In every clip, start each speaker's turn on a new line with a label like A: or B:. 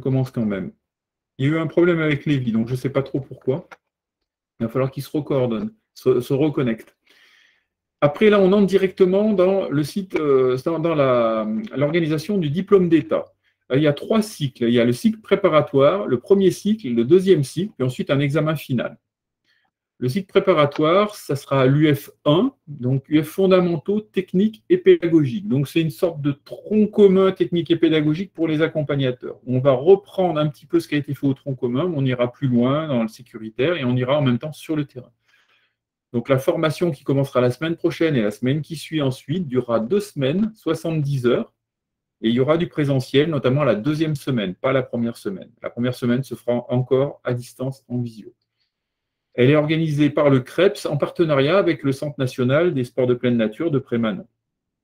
A: recommence quand même. Il y a eu un problème avec Lévi, donc je ne sais pas trop pourquoi. Il va falloir qu'il se recoordonne, se reconnecte. Après, là, on entre directement dans le site, dans l'organisation du diplôme d'État. Il y a 3 cycles. Il y a le cycle préparatoire, le premier cycle, le deuxième cycle, puis ensuite un examen final. Le cycle préparatoire, ça sera l'UF1, donc UF fondamentaux, techniques et pédagogiques. Donc, c'est une sorte de tronc commun technique et pédagogique pour les accompagnateurs. On va reprendre un petit peu ce qui a été fait au tronc commun, mais on ira plus loin dans le sécuritaire et on ira en même temps sur le terrain. Donc, la formation qui commencera la semaine prochaine et la semaine qui suit ensuite durera 2 semaines, 70 heures. Et il y aura du présentiel, notamment la deuxième semaine, pas la première semaine. La première semaine se fera encore à distance en visio. Elle est organisée par le CREPS en partenariat avec le Centre national des sports de pleine nature de Prémanon. D'accord ?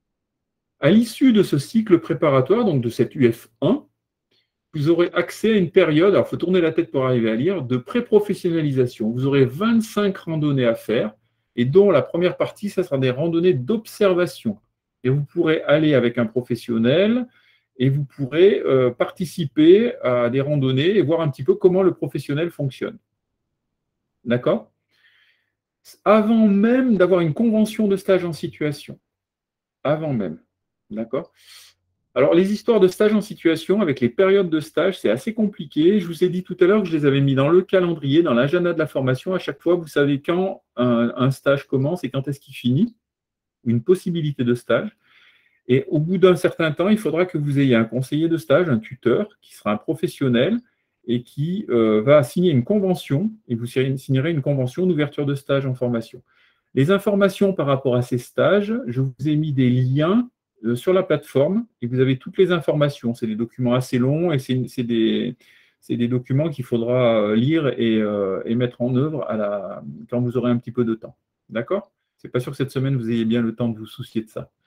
A: À l'issue de ce cycle préparatoire, donc de cette UF1, vous aurez accès à une période, alors il faut tourner la tête pour arriver à lire, de pré-professionnalisation. Vous aurez 25 randonnées à faire, et dont la première partie, ça sera des randonnées d'observation. Et vous pourrez aller avec un professionnel, et vous pourrez participer à des randonnées et voir un petit peu comment le professionnel fonctionne. D'accord ? Avant même d'avoir une convention de stage en situation. Avant même. D'accord ? Alors, les histoires de stage en situation, avec les périodes de stage, c'est assez compliqué. Je vous ai dit tout à l'heure que je les avais mis dans le calendrier, dans l'agenda de la formation. À chaque fois, vous savez quand un stage commence et quand est-ce qu'il finit, une possibilité de stage. Et au bout d'un certain temps, il faudra que vous ayez un conseiller de stage, un tuteur, qui sera un professionnel et qui va signer une convention, et vous signerez une convention d'ouverture de stage en formation. Les informations par rapport à ces stages, je vous ai mis des liens sur la plateforme, et vous avez toutes les informations. C'est des documents assez longs, et c'est des documents qu'il faudra lire et mettre en œuvre quand vous aurez un petit peu de temps. D'accord ? Ce n'est pas sûr que cette semaine, vous ayez bien le temps de vous soucier de ça.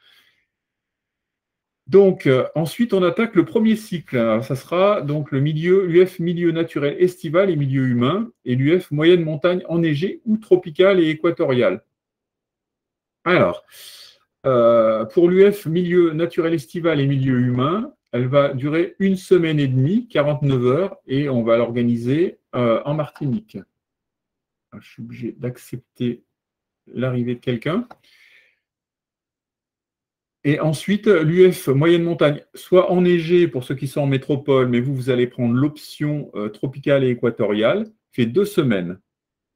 A: Donc, ensuite, on attaque le premier cycle. Alors, ça sera donc l'UF milieu naturel estival et milieu humain, et l'UF moyenne montagne enneigée ou tropicale et équatoriale. Alors, pour l'UF milieu naturel estival et milieu humain, elle va durer 1 semaine et demie, 49 heures, et on va l'organiser en Martinique. Alors, je suis obligé d'accepter l'arrivée de quelqu'un. Et ensuite, l'UF moyenne montagne, soit enneigée pour ceux qui sont en métropole, mais vous allez prendre l'option tropicale et équatoriale, fait 2 semaines. D'accord ?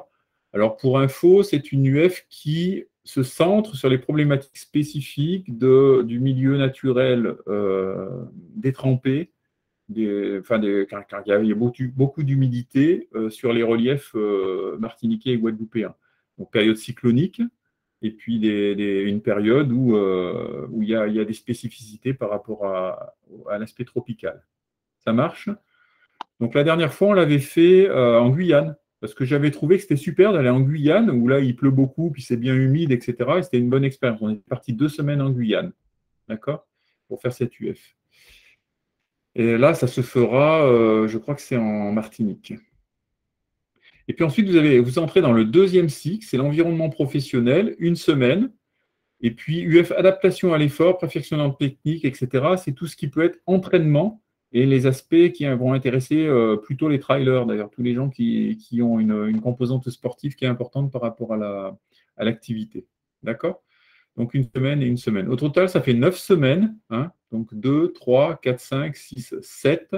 A: Alors, pour info, c'est une UF qui se centre sur les problématiques spécifiques du milieu naturel détrempé, car il y a beaucoup d'humidité sur les reliefs martiniquais et guadeloupéens. Donc, période cyclonique, et puis une période où il y a des spécificités par rapport à l'aspect tropical. Ça marche ? Donc la dernière fois, on l'avait fait en Guyane, parce que j'avais trouvé que c'était super d'aller en Guyane, où là, il pleut beaucoup, puis c'est bien humide, etc. Et c'était une bonne expérience. On est parti 2 semaines en Guyane, d'accord, pour faire cette UF. Et là, ça se fera, je crois que c'est en Martinique. Et puis ensuite, vous entrez dans le deuxième cycle, c'est l'environnement professionnel, 1 semaine. Et puis UF adaptation à l'effort, perfectionnement technique, etc. C'est tout ce qui peut être entraînement et les aspects qui vont intéresser plutôt les trailers, d'ailleurs, tous les gens qui ont une composante sportive qui est importante par rapport à l'activité. D'accord ? Donc 1 semaine et 1 semaine. Au total, ça fait 9 semaines. Hein, donc 2, 3, 4, 5, 6, 7.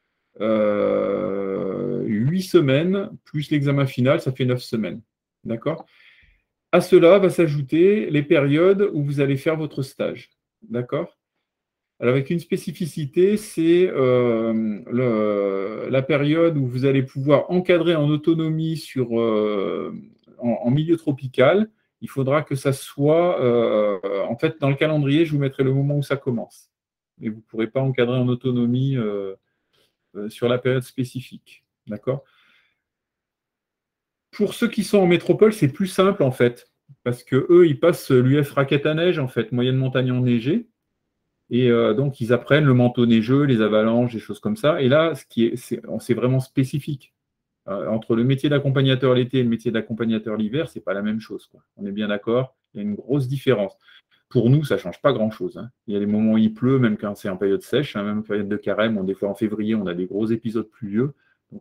A: 8 semaines, plus l'examen final, ça fait 9 semaines. D'accord ? À cela va s'ajouter les périodes où vous allez faire votre stage. D'accord ? Alors, avec une spécificité, c'est la période où vous allez pouvoir encadrer en autonomie en milieu tropical. Il faudra que ça soit, en fait, dans le calendrier, je vous mettrai le moment où ça commence. Mais vous ne pourrez pas encadrer en autonomie sur la période spécifique. D'accord ? Pour ceux qui sont en métropole, c'est plus simple, en fait, parce qu'eux, ils passent l'UF raquette à neige, en fait, moyenne montagne enneigée. Et donc, ils apprennent le manteau neigeux, les avalanches, des choses comme ça. Et là, c'est vraiment spécifique. Entre le métier d'accompagnateur l'été et le métier d'accompagnateur l'hiver, ce n'est pas la même chose, quoi. On est bien d'accord, il y a une grosse différence. Pour nous, ça ne change pas grand-chose, hein. Il y a des moments où il pleut, même quand c'est en période sèche, hein, même en période de carême. Des fois, en février, on a des gros épisodes pluvieux. Donc,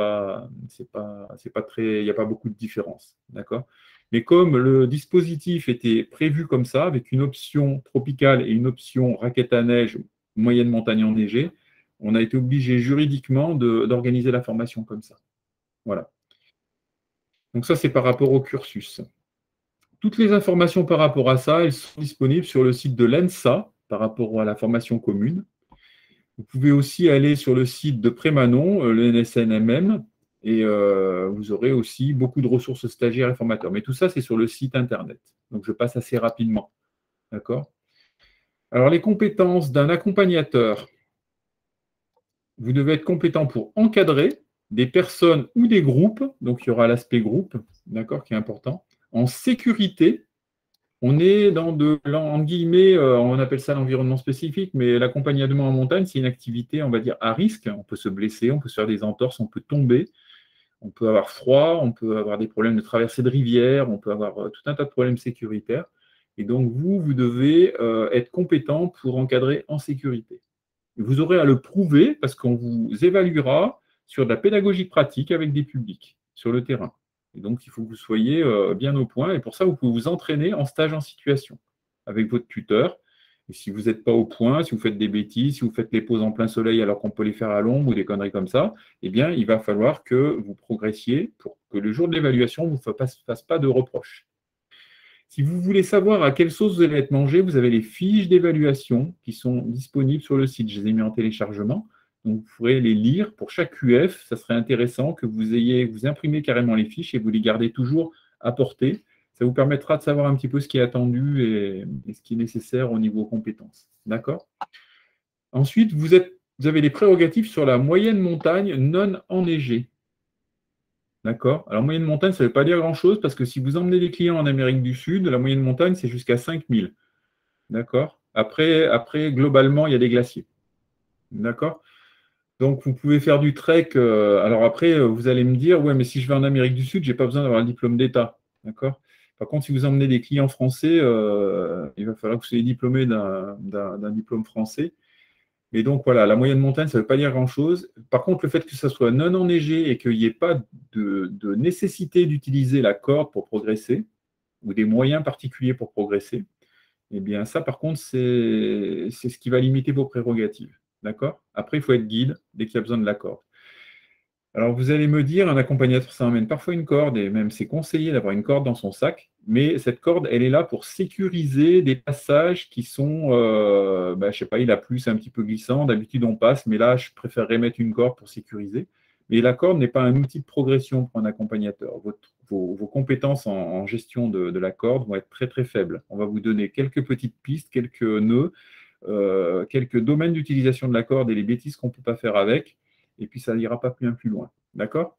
A: il n'y a pas beaucoup de différence. D'accord? Mais comme le dispositif était prévu comme ça, avec une option tropicale et une option raquette à neige, moyenne montagne enneigée, on a été obligé juridiquement d'organiser la formation comme ça. Voilà. Donc ça, c'est par rapport au cursus. Toutes les informations par rapport à ça, elles sont disponibles sur le site de l'ENSA par rapport à la formation commune. Vous pouvez aussi aller sur le site de Prémanon, le NSNMM, et vous aurez aussi beaucoup de ressources stagiaires et formateurs. Mais tout ça, c'est sur le site Internet. Donc, je passe assez rapidement. D'accord? Alors, les compétences d'un accompagnateur. Vous devez être compétent pour encadrer des personnes ou des groupes. Donc, il y aura l'aspect groupe, d'accord, qui est important. En sécurité, on est dans en guillemets, on appelle ça l'environnement spécifique, mais l'accompagnement en montagne, c'est une activité, on va dire, à risque. On peut se blesser, on peut se faire des entorses, on peut tomber, on peut avoir froid, on peut avoir des problèmes de traversée de rivière, on peut avoir tout un tas de problèmes sécuritaires. Et donc, vous devez être compétent pour encadrer en sécurité. Vous aurez à le prouver parce qu'on vous évaluera sur de la pédagogie pratique avec des publics sur le terrain. Et donc, il faut que vous soyez bien au point. Et pour ça, vous pouvez vous entraîner en stage en situation avec votre tuteur. Et si vous n'êtes pas au point, si vous faites des bêtises, si vous faites les pauses en plein soleil alors qu'on peut les faire à l'ombre ou des conneries comme ça, eh bien, il va falloir que vous progressiez pour que le jour de l'évaluation, vous ne fasse pas de reproches. Si vous voulez savoir à quelle sauce vous allez être mangé, vous avez les fiches d'évaluation qui sont disponibles sur le site. Je les ai mis en téléchargement. Donc, vous pourrez les lire pour chaque QF. Ça serait intéressant que vous imprimez carrément les fiches et vous les gardez toujours à portée. Ça vous permettra de savoir un petit peu ce qui est attendu et ce qui est nécessaire au niveau compétences. D'accord? Ensuite, vous avez les prérogatives sur la moyenne montagne non enneigée. D'accord? Alors, moyenne montagne, ça ne veut pas dire grand-chose parce que si vous emmenez des clients en Amérique du Sud, la moyenne montagne, c'est jusqu'à 5000. D'accord? Après, globalement, il y a des glaciers. D'accord? Donc, vous pouvez faire du trek. Alors après, vous allez me dire, ouais, mais si je vais en Amérique du Sud, je n'ai pas besoin d'avoir le diplôme d'État. D'accord? Par contre, si vous emmenez des clients français, il va falloir que vous soyez diplômé d'un diplôme français. Et donc, voilà, la moyenne montagne, ça ne veut pas dire grand-chose. Par contre, le fait que ça soit non enneigé et qu'il n'y ait pas de nécessité d'utiliser la corde pour progresser, ou des moyens particuliers pour progresser, eh bien, ça, par contre, c'est ce qui va limiter vos prérogatives. D'accord? Après, il faut être guide dès qu'il y a besoin de la corde. Alors, vous allez me dire, un accompagnateur, ça emmène parfois une corde, et même c'est conseillé d'avoir une corde dans son sac, mais cette corde, elle est là pour sécuriser des passages qui sont, je ne sais pas, il a plu, c'est un petit peu glissant, d'habitude on passe, mais là, je préférerais mettre une corde pour sécuriser. Mais la corde n'est pas un outil de progression pour un accompagnateur. Vos compétences en gestion de la corde vont être très, très faibles. On va vous donner quelques petites pistes, quelques nœuds, quelques domaines d'utilisation de la corde et les bêtises qu'on ne peut pas faire avec. Et puis, ça n'ira pas bien plus loin. D'accord?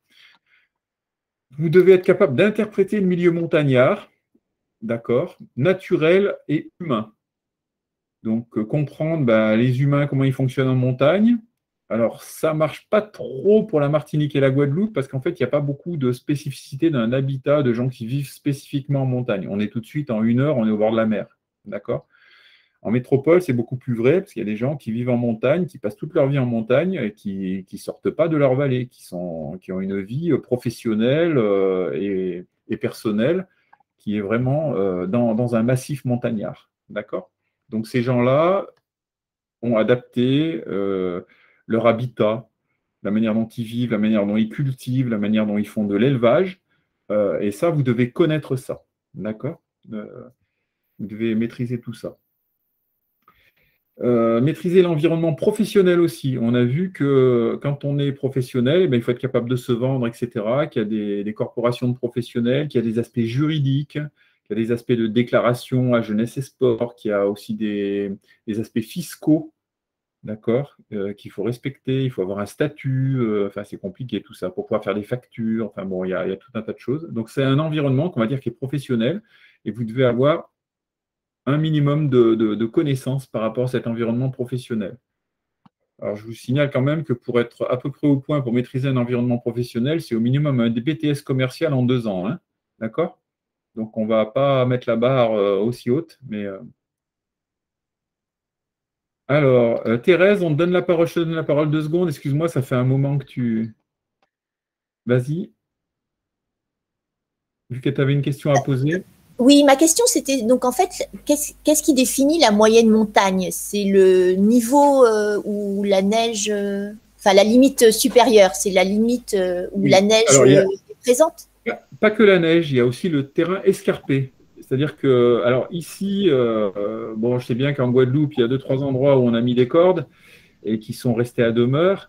A: Vous devez être capable d'interpréter le milieu montagnard, d'accord, naturel et humain. Donc, comprendre les humains, comment ils fonctionnent en montagne. Alors, ça ne marche pas trop pour la Martinique et la Guadeloupe parce qu'en fait, il n'y a pas beaucoup de spécificité d'un habitat de gens qui vivent spécifiquement en montagne. On est tout de suite en 1 heure, on est au bord de la mer. D'accord? En métropole, c'est beaucoup plus vrai parce qu'il y a des gens qui vivent en montagne, qui passent toute leur vie en montagne et qui ne sortent pas de leur vallée, qui ont une vie professionnelle et personnelle qui est vraiment dans un massif montagnard. D'accord? Donc ces gens-là ont adapté leur habitat, la manière dont ils vivent, la manière dont ils cultivent, la manière dont ils font de l'élevage. Et ça, vous devez connaître ça. D'accord? Vous devez maîtriser tout ça. Maîtriser l'environnement professionnel aussi. On a vu que quand on est professionnel, il faut être capable de se vendre, etc., qu'il y a des corporations de professionnels, qu'il y a des aspects juridiques, qu'il y a des aspects de déclaration à jeunesse et sport, qu'il y a aussi des aspects fiscaux, d'accord, qu'il faut respecter, il faut avoir un statut, c'est compliqué tout ça, pour pouvoir faire des factures, enfin bon, il y a tout un tas de choses. Donc c'est un environnement qu'on va dire qui est professionnel, et vous devez avoir un minimum de connaissances par rapport à cet environnement professionnel. Alors, je vous signale quand même que pour être à peu près au point pour maîtriser un environnement professionnel, c'est au minimum un BTS commercial en 2 ans. Hein. D'accord? Donc, on ne va pas mettre la barre aussi haute, mais Alors, Thérèse, on te donne la parole, je te donne la parole 2 secondes. Excuse-moi, ça fait un moment que tu... Vas-y, vu que tu avais une question à poser.
B: Oui, ma question c'était donc en fait, qu'est-ce qui définit la moyenne montagne? C'est le niveau où la neige, enfin la limite supérieure, c'est la limite où la
A: Oui.
B: neige
A: Alors, il y a
B: est présente?
A: pas que la neige, il y a aussi le terrain escarpé. C'est-à-dire que, alors ici, bon, je sais bien qu'en Guadeloupe, il y a 2, 3 endroits où on a mis des cordes et qui sont restés à demeure.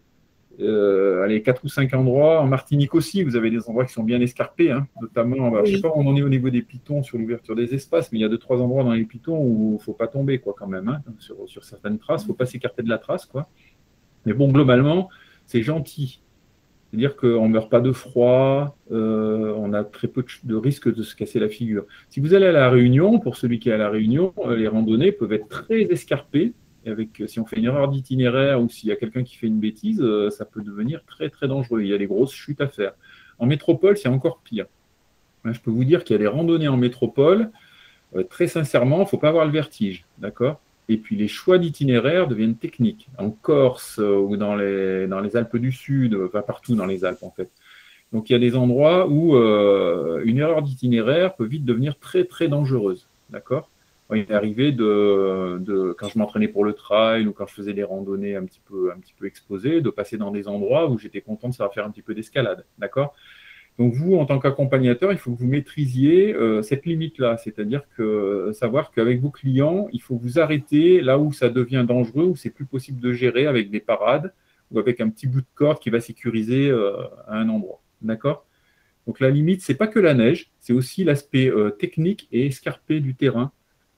A: Allez, 4 ou 5 endroits. En Martinique aussi, vous avez des endroits qui sont bien escarpés, hein, notamment, bah, je ne sais
B: Oui.
A: pas où on en est au niveau des pitons sur l'ouverture des espaces, mais il y a 2, 3 endroits dans les pitons où il ne faut pas tomber, quoi, quand même, hein, sur certaines traces. Il ne faut pas s'écarter de la trace, quoi. Mais bon, globalement, c'est gentil. C'est-à-dire qu'on ne meurt pas de froid, on a très peu de risque de se casser la figure. Si vous allez à La Réunion, pour celui qui est à La Réunion, les randonnées peuvent être très escarpées. Et avec, si on fait une erreur d'itinéraire ou s'il y a quelqu'un qui fait une bêtise, ça peut devenir très très dangereux. Il y a des grosses chutes à faire. En métropole, c'est encore pire. Je peux vous dire qu'il y a des randonnées en métropole. Très sincèrement, il ne faut pas avoir le vertige, d'accord? Et puis les choix d'itinéraire deviennent techniques. En Corse ou dans les Alpes du Sud, pas partout dans les Alpes en fait. Donc il y a des endroits où une erreur d'itinéraire peut vite devenir très très dangereuse, d'accord? Il est arrivé quand je m'entraînais pour le trail ou quand je faisais des randonnées un petit peu exposées, de passer dans des endroits où j'étais content de savoir faire un petit peu d'escalade, d'accord? Donc vous, en tant qu'accompagnateur, il faut que vous maîtrisiez cette limite-là, c'est-à-dire que savoir qu'avec vos clients, il faut vous arrêter là où ça devient dangereux, où c'est plus possible de gérer avec des parades ou avec un petit bout de corde qui va sécuriser à un endroit. D'accord? Donc la limite, c'est pas que la neige, c'est aussi l'aspect technique et escarpé du terrain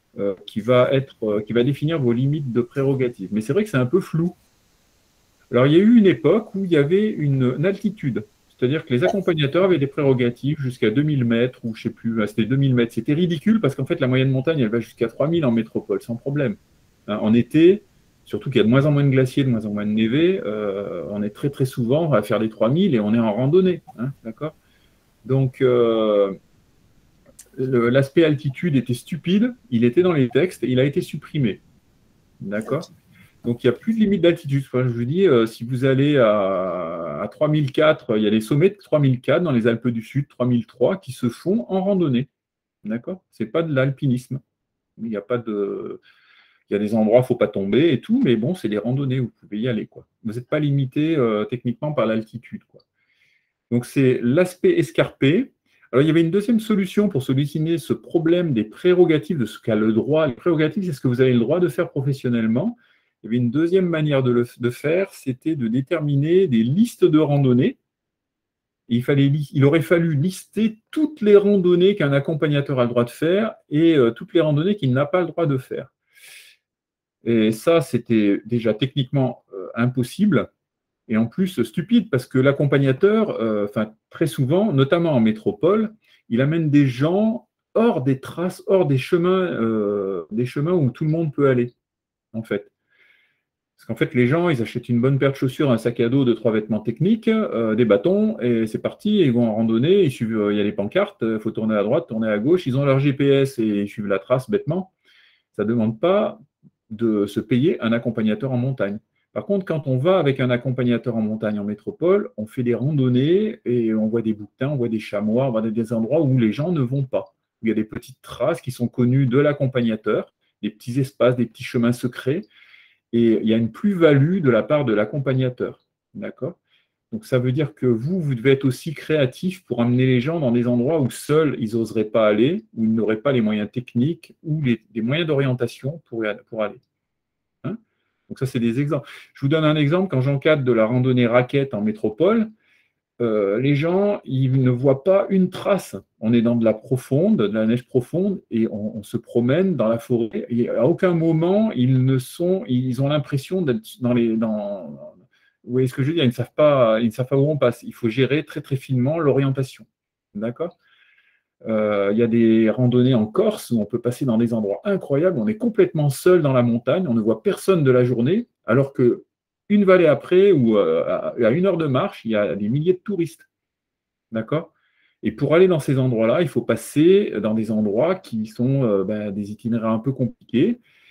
A: qui va définir vos limites de prérogatives. Mais c'est vrai que c'est un peu flou. Alors, il y a eu une époque où il y avait une altitude. C'est-à-dire que les accompagnateurs avaient des prérogatives jusqu'à 2000 mètres, ou je ne sais plus, c'était 2000 mètres. C'était ridicule parce qu'en fait, la moyenne montagne, elle va jusqu'à 3000 en métropole, sans problème. Hein, en été, surtout qu'il y a de moins en moins de glaciers, de moins en moins de névé, on est très très souvent à faire des 3000 et on est en randonnée. Hein, d'accord? Donc, l'aspect altitude était stupide, il était dans les textes, il a été supprimé. D'accord? Donc, il n'y a plus de limite d'altitude. Enfin, je vous dis, si vous allez à 3004, il y a des sommets de 3004 dans les Alpes du Sud, 3003, qui se font en randonnée. D'accord? Ce n'est pas de l'alpinisme. Il n'y a pas de... Il y a des endroits, il ne faut pas tomber et tout, mais bon, c'est des randonnées, vous pouvez y aller, quoi. Vous n'êtes pas limité techniquement par l'altitude, quoi. Donc, c'est l'aspect escarpé. Alors, il y avait une deuxième solution pour solutionner ce problème des prérogatives, de ce qu'a le droit. Les prérogatives, c'est ce que vous avez le droit de faire professionnellement. Il y avait une deuxième manière de faire, c'était de déterminer des listes de randonnées. Et il aurait fallu lister toutes les randonnées qu'un accompagnateur a le droit de faire et toutes les randonnées qu'il n'a pas le droit de faire. Et ça, c'était déjà techniquement impossible. Et en plus, stupide, parce que l'accompagnateur, très souvent, notamment en métropole, il amène des gens hors des traces, hors des chemins où tout le monde peut aller, en fait. Parce qu'en fait, les gens, ils achètent une bonne paire de chaussures, un sac à dos, 2, 3 vêtements techniques, des bâtons, et c'est parti, ils vont en randonnée, ils suivent, il y a les pancartes, il faut tourner à droite, tourner à gauche, ils ont leur GPS et ils suivent la trace bêtement. Ça ne demande pas de se payer un accompagnateur en montagne. Par contre, quand on va avec un accompagnateur en montagne en métropole, on fait des randonnées et on voit des bouquetins, on voit des chamois, on voit des endroits où les gens ne vont pas. Il y a des petites traces qui sont connues de l'accompagnateur, des petits espaces, des petits chemins secrets, et il y a une plus-value de la part de l'accompagnateur. D'accord? Donc ça veut dire que vous devez être aussi créatif pour amener les gens dans des endroits où seuls ils n'oseraient pas aller, où ils n'auraient pas les moyens techniques ou les moyens d'orientation pour aller. Hein? Donc ça, c'est des exemples. Je vous donne un exemple. Quand j'encadre de la randonnée raquette en métropole, les gens, ils ne voient pas une trace. On est dans de la neige profonde, et on se promène dans la forêt. Et à aucun moment, ils ont l'impression d'être vous voyez ce que je veux dire? Ils ne savent pas où on passe. Il faut gérer très très finement l'orientation. D'accord? Il y a des randonnées en Corse où on peut passer dans des endroits incroyables. On est complètement seul dans la montagne. On ne voit personne de la journée, alors que une vallée après ou à 1 heure de marche, il y a des milliers de touristes. D'accord? Et pour aller dans ces endroits-là, il faut passer dans des endroits qui sont des itinéraires un peu compliqués.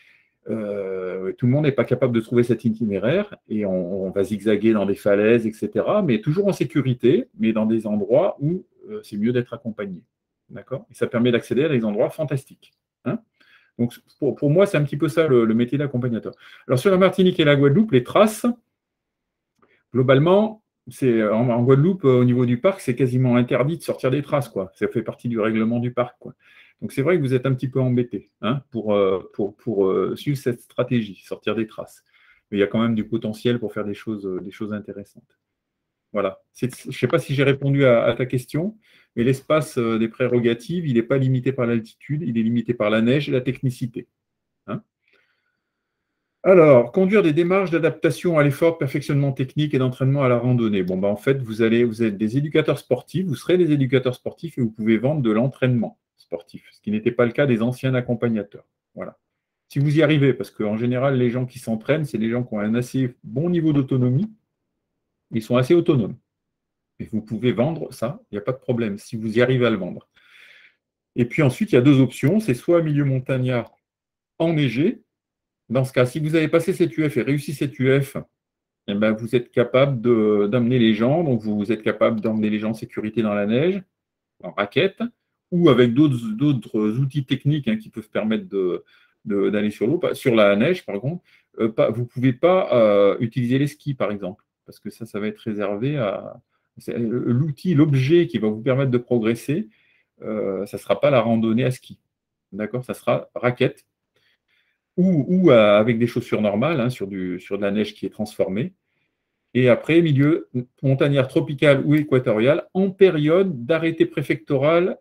A: Tout le monde n'est pas capable de trouver cet itinéraire et on va zigzaguer dans des falaises, etc. Mais toujours en sécurité, mais dans des endroits où c'est mieux d'être accompagné. D'accord? Et ça permet d'accéder à des endroits fantastiques. Hein. Donc, pour moi, c'est un petit peu ça le métier d'accompagnateur. Alors, sur la Martinique et la Guadeloupe, les traces, globalement, en Guadeloupe, au niveau du parc, c'est quasiment interdit de sortir des traces, quoi. Ça fait partie du règlement du parc, quoi. Donc, c'est vrai que vous êtes un petit peu embêté pour suivre cette stratégie, sortir des traces. Mais il y a quand même du potentiel pour faire des choses intéressantes. Voilà. Je ne sais pas si j'ai répondu à ta question, mais l'espace des prérogatives, il n'est pas limité par l'altitude, il est limité par la neige et la technicité. Hein. Alors, conduire des démarches d'adaptation à l'effort de perfectionnement technique et d'entraînement à la randonnée. Bon, ben, en fait, vous êtes des éducateurs sportifs, vous serez des éducateurs sportifs et vous pouvez vendre de l'entraînement sportif, ce qui n'était pas le cas des anciens accompagnateurs. Voilà. Si vous y arrivez, parce qu'en général, les gens qui s'entraînent, c'est les gens qui ont un assez bon niveau d'autonomie, ils sont assez autonomes. Et vous pouvez vendre ça, il n'y a pas de problème, si vous y arrivez à le vendre. Et puis ensuite, il y a deux options, c'est soit milieu montagnard enneigé. Dans ce cas, si vous avez passé cette UF et réussi cette UF, eh ben, vous êtes capable d'amener les gens, donc vous êtes capable d'emmener les gens en sécurité dans la neige, en raquette, ou avec d'autres outils techniques qui peuvent permettre d'aller sur l'eau. Sur la neige, par contre, vous ne pouvez pas utiliser les skis, par exemple, parce que ça va être réservé à l'outil, l'objet qui va vous permettre de progresser. Ça ne sera pas la randonnée à ski. D'accord? Ça sera raquette ou avec des chaussures normales, sur de la neige qui est transformée. Et après, milieu montagnard tropical ou équatorial en période d'arrêté préfectoral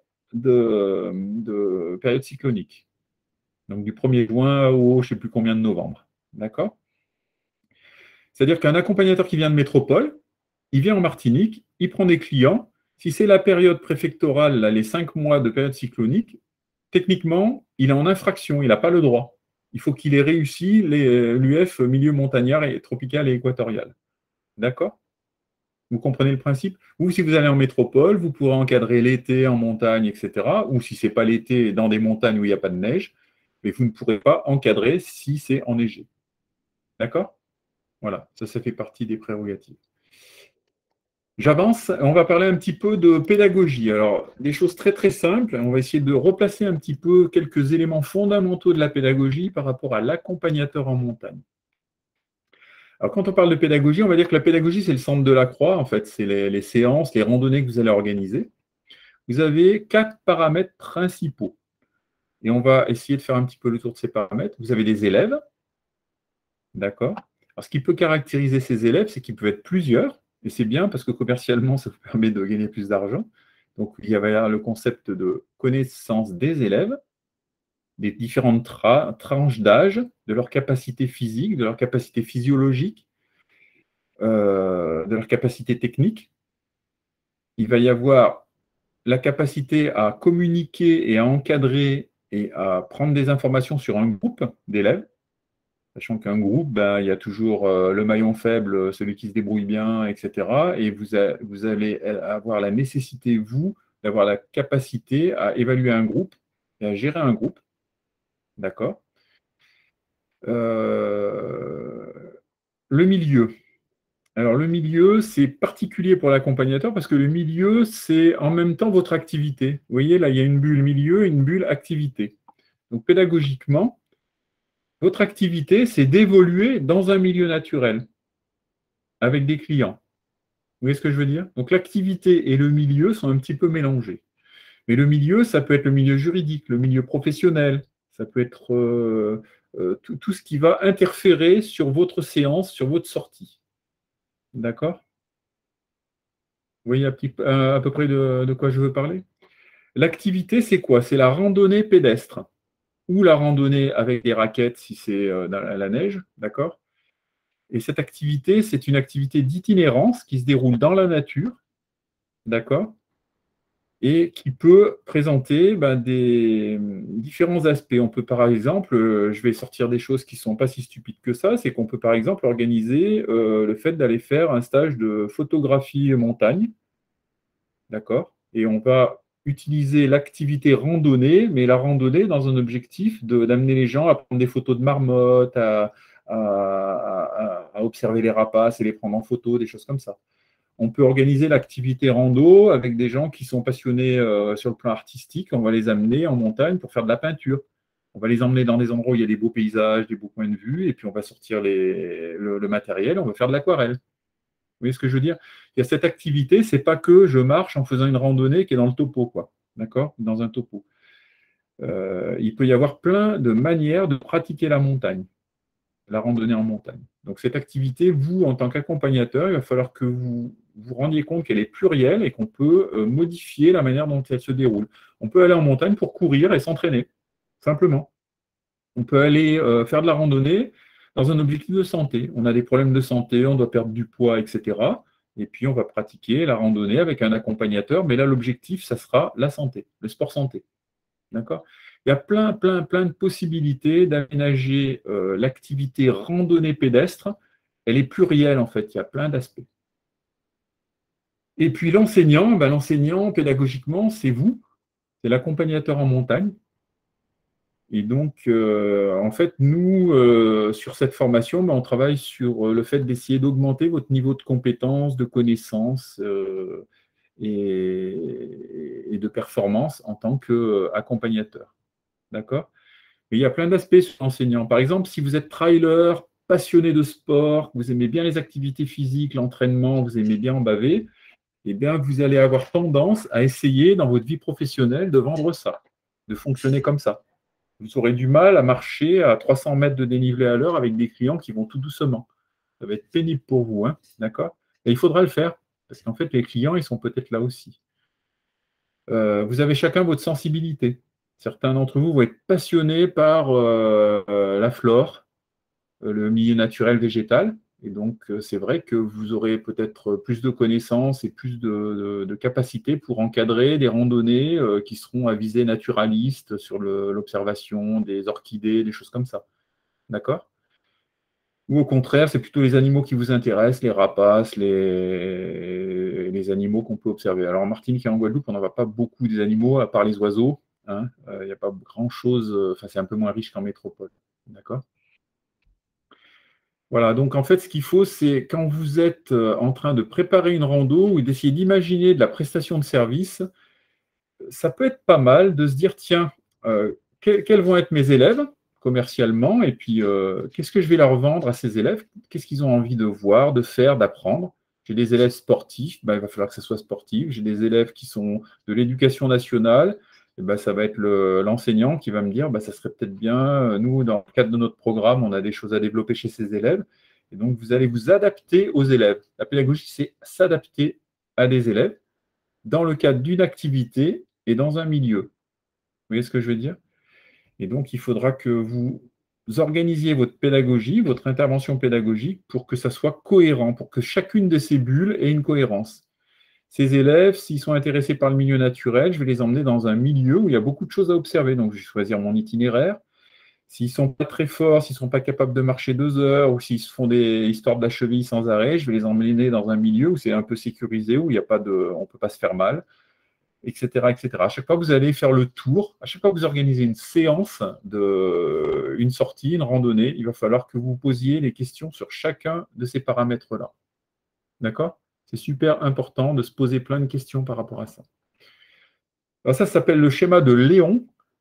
A: de période cyclonique. Donc du 1er juin au je ne sais plus combien de novembre. D'accord? C'est-à-dire qu'un accompagnateur qui vient de métropole, il vient en Martinique, il prend des clients. Si c'est la période préfectorale, là, les 5 mois de période cyclonique, techniquement, il est en infraction, il n'a pas le droit. Il faut qu'il ait réussi l'UF milieu montagnard et tropical et équatorial. D'accord? Vous comprenez le principe? Ou si vous allez en métropole, vous pourrez encadrer l'été en montagne, etc. Ou si ce n'est pas l'été, dans des montagnes où il n'y a pas de neige, mais vous ne pourrez pas encadrer si c'est enneigé. D'accord? Voilà, ça fait partie des prérogatives. J'avance, on va parler un petit peu de pédagogie. Alors, des choses très très simples, on va essayer de replacer un petit peu quelques éléments fondamentaux de la pédagogie par rapport à l'accompagnateur en montagne. Alors, quand on parle de pédagogie, on va dire que la pédagogie, c'est le centre de la croix, en fait, c'est les séances, les randonnées que vous allez organiser. Vous avez 4 paramètres principaux. Et on va essayer de faire un petit peu le tour de ces paramètres. Vous avez des élèves, d'accord? Alors, ce qui peut caractériser ces élèves, c'est qu'ils peuvent être plusieurs. Et c'est bien parce que commercialement, ça vous permet de gagner plus d'argent. Donc, il y avait là le concept de connaissance des élèves, des différentes tranches d'âge, de leur capacité physique, de leur capacité physiologique, de leur capacité technique. Il va y avoir la capacité à communiquer et à encadrer et à prendre des informations sur un groupe d'élèves. Sachant qu'un groupe, il y a toujours le maillon faible, celui qui se débrouille bien, etc. Et vous allez avoir la nécessité, vous, d'avoir la capacité à évaluer un groupe et à gérer un groupe. D'accord? Le milieu. Alors, le milieu, c'est particulier pour l'accompagnateur parce que le milieu, c'est en même temps votre activité. Vous voyez, là, il y a une bulle milieu et une bulle activité. Donc, pédagogiquement, votre activité, c'est d'évoluer dans un milieu naturel avec des clients. Vous voyez ce que je veux dire? Donc, l'activité et le milieu sont un petit peu mélangés. Mais le milieu, ça peut être le milieu juridique, le milieu professionnel, ça peut être tout ce qui va interférer sur votre séance, sur votre sortie. D'accord? Vous voyez à peu près de quoi je veux parler? L'activité, c'est quoi? C'est la randonnée pédestre ou la randonnée avec des raquettes si c'est dans la neige, d'accord? Et cette activité, c'est une activité d'itinérance qui se déroule dans la nature, d'accord? Et qui peut présenter des différents aspects. On peut par exemple, je vais sortir des choses qui ne sont pas si stupides que ça, c'est qu'on peut par exemple organiser le fait d'aller faire un stage de photographie montagne, d'accord? Et on va utiliser l'activité randonnée, mais la randonnée dans un objectif d'amener les gens à prendre des photos de marmottes, à observer les rapaces et les prendre en photo, des choses comme ça. On peut organiser l'activité rando avec des gens qui sont passionnés sur le plan artistique. On va les amener en montagne pour faire de la peinture. On va les emmener dans des endroits où il y a des beaux paysages, des beaux points de vue, et puis on va sortir le matériel, on va faire de l'aquarelle. Vous voyez ce que je veux dire? Il y a cette activité, c'est pas que je marche en faisant une randonnée qui est dans le topo, quoi. D'accord? Dans un topo. Il peut y avoir plein de manières de pratiquer la montagne, la randonnée en montagne. Donc cette activité, vous, en tant qu'accompagnateur, il va falloir que vous vous rendiez compte qu'elle est plurielle et qu'on peut modifier la manière dont elle se déroule. On peut aller en montagne pour courir et s'entraîner, simplement. On peut aller faire de la randonnée dans un objectif de santé. On a des problèmes de santé, on doit perdre du poids, etc. Et puis on va pratiquer la randonnée avec un accompagnateur, mais là l'objectif, ça sera la santé, le sport santé. D'accord? Il y a plein de possibilités d'aménager l'activité randonnée pédestre. Elle est plurielle en fait, il y a plein d'aspects. Et puis l'enseignant, l'enseignant pédagogiquement, c'est vous, c'est l'accompagnateur en montagne. Et donc, en fait, nous, sur cette formation, on travaille sur le fait d'essayer d'augmenter votre niveau de compétence, de connaissance et de performance en tant qu'accompagnateur. D'accord? Mais il y a plein d'aspects sur l'enseignant. Par exemple, si vous êtes trailer, passionné de sport, vous aimez bien les activités physiques, l'entraînement, vous aimez bien en baver, eh bien, vous allez avoir tendance à essayer dans votre vie professionnelle de vendre ça, de fonctionner comme ça. Vous aurez du mal à marcher à 300 mètres de dénivelé à l'heure avec des clients qui vont tout doucement. Ça va être pénible pour vous, hein, d'accord? Et il faudra le faire, parce qu'en fait, les clients, ils sont peut-être là aussi. Vous avez chacun votre sensibilité. Certains d'entre vous vont être passionnés par la flore, le milieu naturel végétal. Et donc, c'est vrai que vous aurez peut-être plus de connaissances et plus de capacités pour encadrer des randonnées qui seront à visée naturaliste sur l'observation des orchidées, des choses comme ça. D'accord? Ou au contraire, c'est plutôt les animaux qui vous intéressent, les rapaces, les animaux qu'on peut observer. Alors en Martinique et en Guadeloupe, on n'en voit pas beaucoup des animaux, à part les oiseaux. Hein. Il n'y a pas grand-chose, enfin c'est un peu moins riche qu'en métropole. D'accord? Voilà, donc en fait, ce qu'il faut, c'est quand vous êtes en train de préparer une rando ou d'essayer d'imaginer de la prestation de service, ça peut être pas mal de se dire, tiens, quels vont être mes élèves commercialement, et puis qu'est-ce que je vais leur vendre à ces élèves? Qu'est-ce qu'ils ont envie de voir, de faire, d'apprendre? J'ai des élèves sportifs, il va falloir que ce soit sportif. J'ai des élèves qui sont de l'éducation nationale, ça va être l'enseignant qui va me dire, ça serait peut-être bien, nous, dans le cadre de notre programme, on a des choses à développer chez ces élèves. Et donc, vous allez vous adapter aux élèves. La pédagogie, c'est s'adapter à des élèves dans le cadre d'une activité et dans un milieu. Vous voyez ce que je veux dire? Et donc, il faudra que vous organisiez votre pédagogie, votre intervention pédagogique pour que ça soit cohérent, pour que chacune de ces bulles ait une cohérence. Ces élèves, s'ils sont intéressés par le milieu naturel, je vais les emmener dans un milieu où il y a beaucoup de choses à observer. Donc, je vais choisir mon itinéraire. S'ils ne sont pas très forts, s'ils ne sont pas capables de marcher 2 heures, ou s'ils se font des histoires de la cheville sans arrêt, je vais les emmener dans un milieu où c'est un peu sécurisé, où il y a pas on ne peut pas se faire mal, etc., etc. À chaque fois, vous allez faire le tour. À chaque fois que vous organisez une séance, une sortie, une randonnée, il va falloir que vous posiez les questions sur chacun de ces paramètres-là. D'accord? C'est super important de se poser plein de questions par rapport à ça. Alors ça s'appelle le schéma de Léon.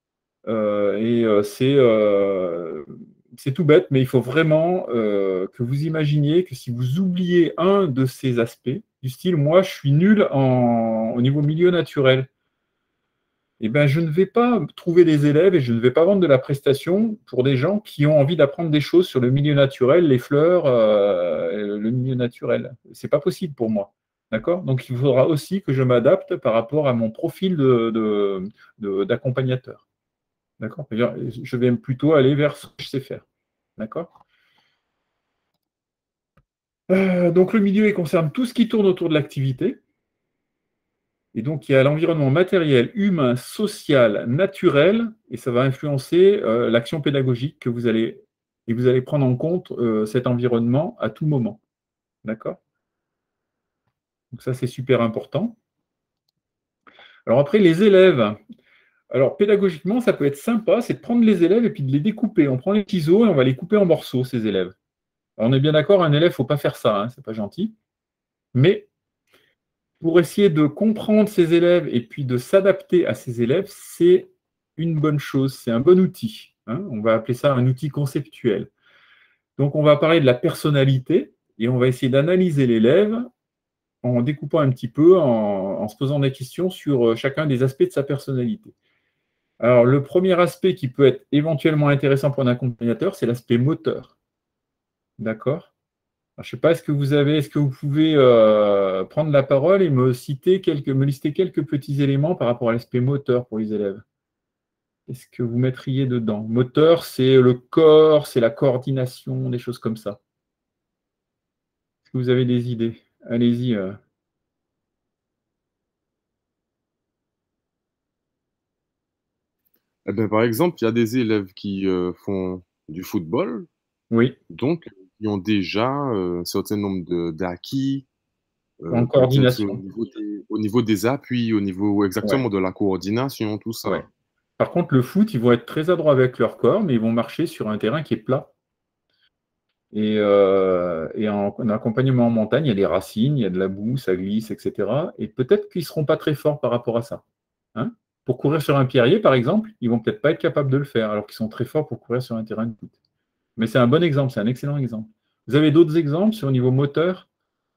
A: C'est tout bête, mais il faut vraiment que vous imaginiez que si vous oubliez un de ces aspects, du style, moi, je suis nul au niveau milieu naturel, eh ben, je ne vais pas trouver des élèves et je ne vais pas vendre de la prestation pour des gens qui ont envie d'apprendre des choses sur le milieu naturel, les fleurs, le milieu naturel. Ce n'est pas possible pour moi. D'accord? Donc, il faudra aussi que je m'adapte par rapport à mon profil d'accompagnateur. D'accord? Je vais plutôt aller vers ce que je sais faire. D'accord? Donc, le milieu, il concerne tout ce qui tourne autour de l'activité. Et donc, il y a l'environnement matériel, humain, social, naturel, et ça va influencer l'action pédagogique que vous allez prendre en compte cet environnement à tout moment. D'accord? Donc ça, c'est super important. Alors après, les élèves. Alors pédagogiquement, ça peut être sympa, c'est de prendre les élèves et puis de les découper. On prend les ciseaux et on va les couper en morceaux, ces élèves. Alors, on est bien d'accord, un élève, il ne faut pas faire ça, hein, c'est pas gentil. Mais pour essayer de comprendre ses élèves et puis de s'adapter à ses élèves, c'est une bonne chose, c'est un bon outil, hein. On va appeler ça un outil conceptuel. Donc, on va parler de la personnalité et on va essayer d'analyser l'élève en découpant un petit peu, en se posant des questions sur chacun des aspects de sa personnalité. Alors, le premier aspect qui peut être éventuellement intéressant pour un accompagnateur, c'est l'aspect moteur. D'accord? Je ne sais pas, est-ce que vous pouvez prendre la parole et me lister quelques petits éléments par rapport à l'aspect moteur pour les élèves? Qu'est-ce que vous mettriez dedans? Moteur, c'est le corps, c'est la coordination, des choses comme ça. Est-ce que vous avez des idées? Allez-y.
C: Eh ben, par exemple, il y a des élèves qui font du football,
A: Oui,
C: donc qui ont déjà un certain nombre d'acquis,
A: en
C: peut-être
A: coordination.
C: au niveau des appuis, au niveau
A: Ouais,
C: exactement de la coordination, tout ça.
A: ouais. Par contre, le foot, ils vont être très adroits avec leur corps, mais ils vont marcher sur un terrain qui est plat. Et en accompagnement en montagne, il y a des racines, il y a de la boue, ça glisse, etc. Et peut-être qu'ils ne seront pas très forts par rapport à ça, hein. Pour courir sur un pierrier, par exemple, ils vont peut-être pas être capables de le faire, alors qu'ils sont très forts pour courir sur un terrain de foot. Mais c'est un bon exemple, c'est un excellent exemple. Vous avez d'autres exemples sur le niveau moteur?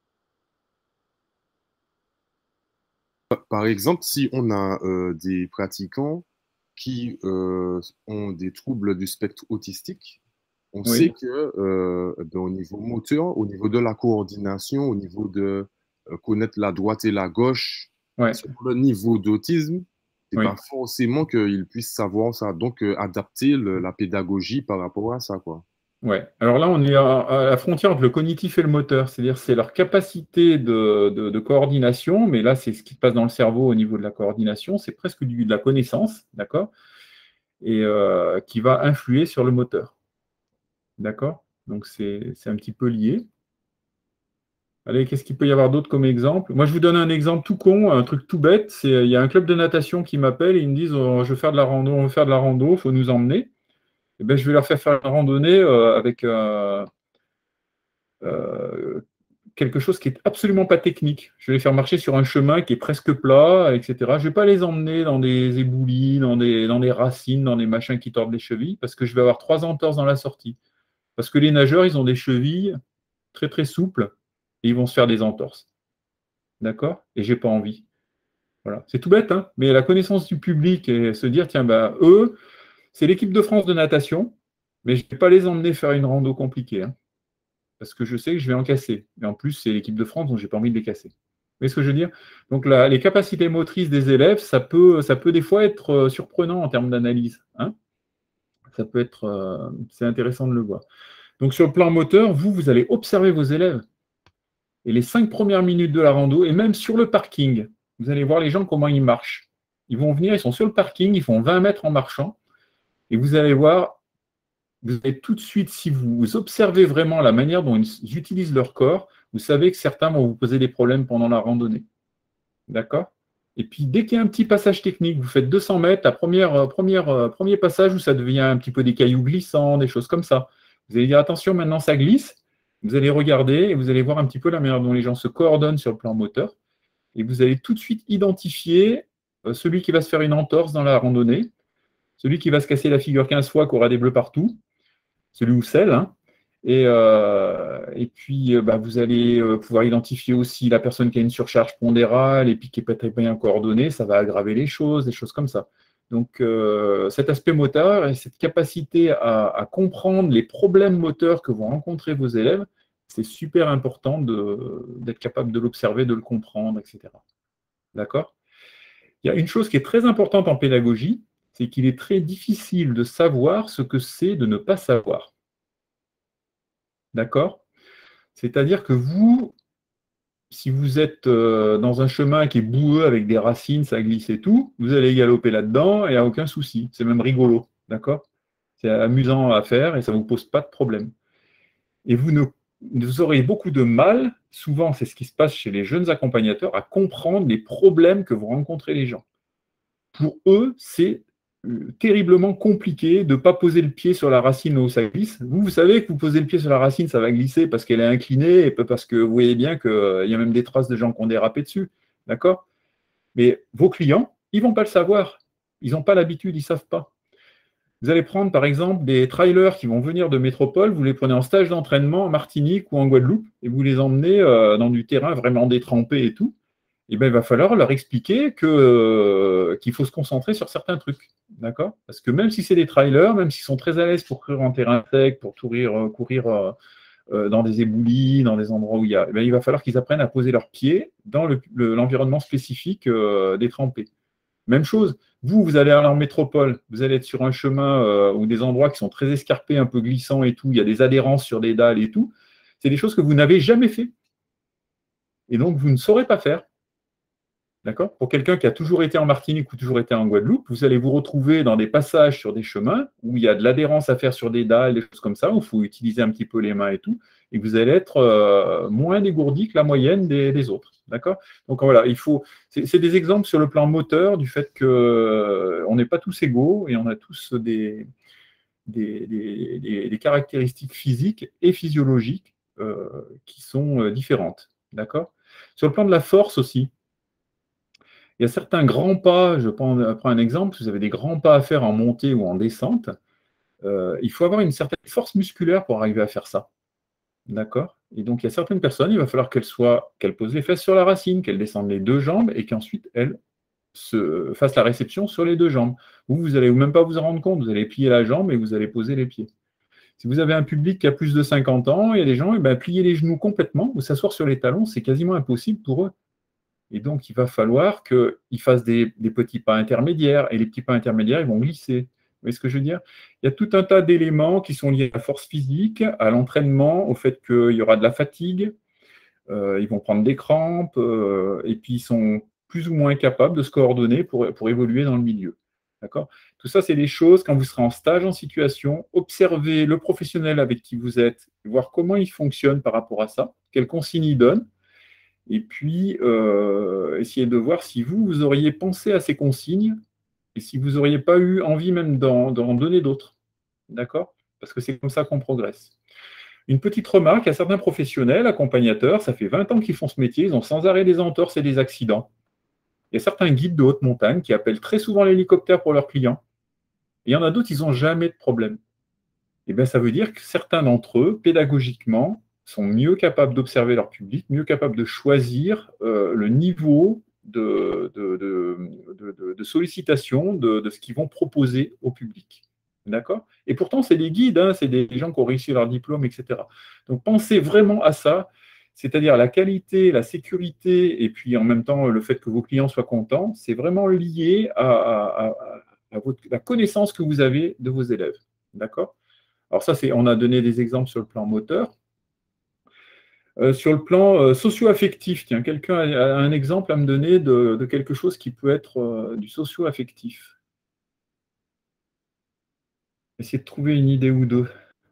C: Par exemple, si on a des pratiquants qui ont des troubles du spectre autistique, on sait
A: Oui,
C: que ben, au niveau moteur, au niveau de la coordination, au niveau de connaître la droite et la gauche,
A: ouais,
C: sur le niveau d'autisme, c'est pas
A: oui.
C: forcément qu'ils puissent savoir ça. Donc, adapter la pédagogie par rapport à ça, quoi.
A: Ouais. Alors là, on est à la frontière entre le cognitif et le moteur, c'est-à-dire c'est leur capacité de coordination, mais là, c'est ce qui se passe dans le cerveau au niveau de la coordination, c'est presque de la connaissance, d'accord? Et qui va influer sur le moteur, d'accord? Donc c'est un petit peu lié. Allez, qu'est-ce qu'il peut y avoir d'autre comme exemple? Moi, je vous donne un exemple tout con, un truc tout bête. Il y a un club de natation qui m'appelle et ils me disent oh, je veux faire de la rando, on veut faire de la rando, il faut nous emmener. Eh ben, je vais leur faire une randonnée avec euh, quelque chose qui est absolument pas technique. Je vais les faire marcher sur un chemin qui est presque plat, etc. Je ne vais pas les emmener dans des éboulis, dans des racines, dans des machins qui tordent les chevilles, parce que je vais avoir 3 entorses dans la sortie. Parce que les nageurs, ils ont des chevilles très très souples et ils vont se faire des entorses. D'accord? Et j'ai pas envie. Voilà. C'est tout bête, hein, mais la connaissance du public et se dire, tiens, bah, eux, c'est l'équipe de France de natation, mais je ne vais pas les emmener faire une rando compliquée, hein, parce que je sais que je vais en casser. Et en plus, c'est l'équipe de France, donc je n'ai pas envie de les casser. Vous voyez ce que je veux dire? Donc les capacités motrices des élèves, ça peut des fois être surprenant en termes d'analyse, hein. Ça peut être, c'est intéressant de le voir. Donc sur le plan moteur, vous allez observer vos élèves. Et les 5 premières minutes de la rando, et même sur le parking, vous allez voir les gens comment ils marchent. Ils vont venir, ils sont sur le parking, ils font 20 mètres en marchant, et vous allez voir, vous allez tout de suite, si vous observez vraiment la manière dont ils utilisent leur corps, vous savez que certains vont vous poser des problèmes pendant la randonnée. D'accord? Et puis, dès qu'il y a un petit passage technique, vous faites 200 mètres, premier passage où ça devient un petit peu des cailloux glissants, des choses comme ça. Vous allez dire, attention, maintenant ça glisse. Vous allez regarder et vous allez voir un petit peu la manière dont les gens se coordonnent sur le plan moteur. Et vous allez tout de suite identifier celui qui va se faire une entorse dans la randonnée, celui qui va se casser la figure 15 fois, qui aura des bleus partout, celui ou celle, hein. Et puis, bah, vous allez pouvoir identifier aussi la personne qui a une surcharge pondérale et puis qui n'est pas très bien coordonnée, ça va aggraver les choses, des choses comme ça. Donc, cet aspect moteur et cette capacité à comprendre les problèmes moteurs que vont rencontrer vos élèves, c'est super important d'être capable de l'observer, de le comprendre, etc. D'accord? Il y a une chose qui est très importante en pédagogie, c'est qu'il est très difficile de savoir ce que c'est de ne pas savoir. D'accord? C'est-à-dire que vous, si vous êtes dans un chemin qui est boueux avec des racines, ça glisse et tout, vous allez galoper là-dedans et il n'y a aucun souci. C'est même rigolo. D'accord? C'est amusant à faire et ça ne vous pose pas de problème. Et vous aurez beaucoup de mal, souvent c'est ce qui se passe chez les jeunes accompagnateurs, à comprendre les problèmes que vont rencontrer les gens. pour eux, c'est terriblement compliqué de ne pas poser le pied sur la racine où ça glisse. Vous savez que vous posez le pied sur la racine, ça va glisser parce qu'elle est inclinée et parce que vous voyez bien qu'il y a même des traces de gens qui ont dérapé dessus. D'accord? Mais vos clients, ils ne vont pas le savoir. Ils n'ont pas l'habitude, ils ne savent pas. Vous allez prendre, par exemple, des trailers qui vont venir de métropole, vous les prenez en stage d'entraînement en Martinique ou en Guadeloupe et vous les emmenez dans du terrain vraiment détrempé et tout. Et bien, il va falloir leur expliquer qu'il faut se concentrer sur certains trucs. D'accord? Parce que même si c'est des trailers, même s'ils sont très à l'aise pour courir en terrain sec, pour courir dans des éboulis, dans des endroits où il va falloir qu'ils apprennent à poser leurs pieds dans l'environnement spécifique détrempé. Même chose, vous allez aller en métropole, vous allez être sur un chemin ou des endroits qui sont très escarpés, un peu glissants et tout, il y a des adhérences sur des dalles et tout. C'est des choses que vous n'avez jamais fait. Et donc, vous ne saurez pas faire. D'accord? Pour quelqu'un qui a toujours été en Martinique ou toujours été en Guadeloupe, vous allez vous retrouver dans des passages sur des chemins où il y a de l'adhérence à faire sur des dalles, des choses comme ça, où il faut utiliser un petit peu les mains et tout, et que vous allez être moins dégourdi que la moyenne des autres. D'accord? Donc voilà, c'est des exemples sur le plan moteur du fait qu'on n'est pas tous égaux et on a tous des caractéristiques physiques et physiologiques qui sont différentes. D'accord? Sur le plan de la force aussi, il y a certains grands pas, je prends un exemple, si vous avez des grands pas à faire en montée ou en descente, il faut avoir une certaine force musculaire pour arriver à faire ça. D'accord? Et donc, il y a certaines personnes, il va falloir qu'elles posent les fesses sur la racine, qu'elles descendent les deux jambes et qu'ensuite, elles fassent la réception sur les deux jambes. Vous n'allez même pas vous en rendre compte, vous allez plier la jambe et vous allez poser les pieds. Si vous avez un public qui a plus de 50 ans, il y a des gens, plier les genoux complètement ou s'asseoir sur les talons, c'est quasiment impossible pour eux. Et donc, il va falloir qu'ils fassent des petits pas intermédiaires. Et les petits pas intermédiaires, ils vont glisser. Vous voyez ce que je veux dire? Il y a tout un tas d'éléments qui sont liés à la force physique, à l'entraînement, au fait qu'il y aura de la fatigue, ils vont prendre des crampes, et puis ils sont plus ou moins capables de se coordonner pour évoluer dans le milieu. D'accord? Tout ça, c'est des choses, quand vous serez en stage en situation, observez le professionnel avec qui vous êtes, voir comment il fonctionne par rapport à ça, quelles consignes il donne. Et puis, essayez de voir si vous auriez pensé à ces consignes et si vous n'auriez pas eu envie même d'en donner d'autres. D'accord? Parce que c'est comme ça qu'on progresse. Une petite remarque, il y a certains professionnels, accompagnateurs, ça fait 20 ans qu'ils font ce métier, ils ont sans arrêt des entorses et des accidents. Il y a certains guides de haute montagne qui appellent très souvent l'hélicoptère pour leurs clients. Et il y en a d'autres, ils n'ont jamais de problème. Et bien, ça veut dire que certains d'entre eux, pédagogiquement, sont mieux capables d'observer leur public, mieux capables de choisir le niveau de sollicitation de ce qu'ils vont proposer au public. D'accord? Et pourtant, c'est des guides, hein, c'est des gens qui ont réussi leur diplôme, etc. Donc, pensez vraiment à ça, c'est-à-dire la qualité, la sécurité, et puis en même temps, le fait que vos clients soient contents, c'est vraiment lié à la connaissance que vous avez de vos élèves. D'accord? Alors ça, on a donné des exemples sur le plan moteur. Sur le plan socio-affectif, tiens, quelqu'un a un exemple à me donner de quelque chose qui peut être du socio-affectif. Essayez de trouver une idée ou deux.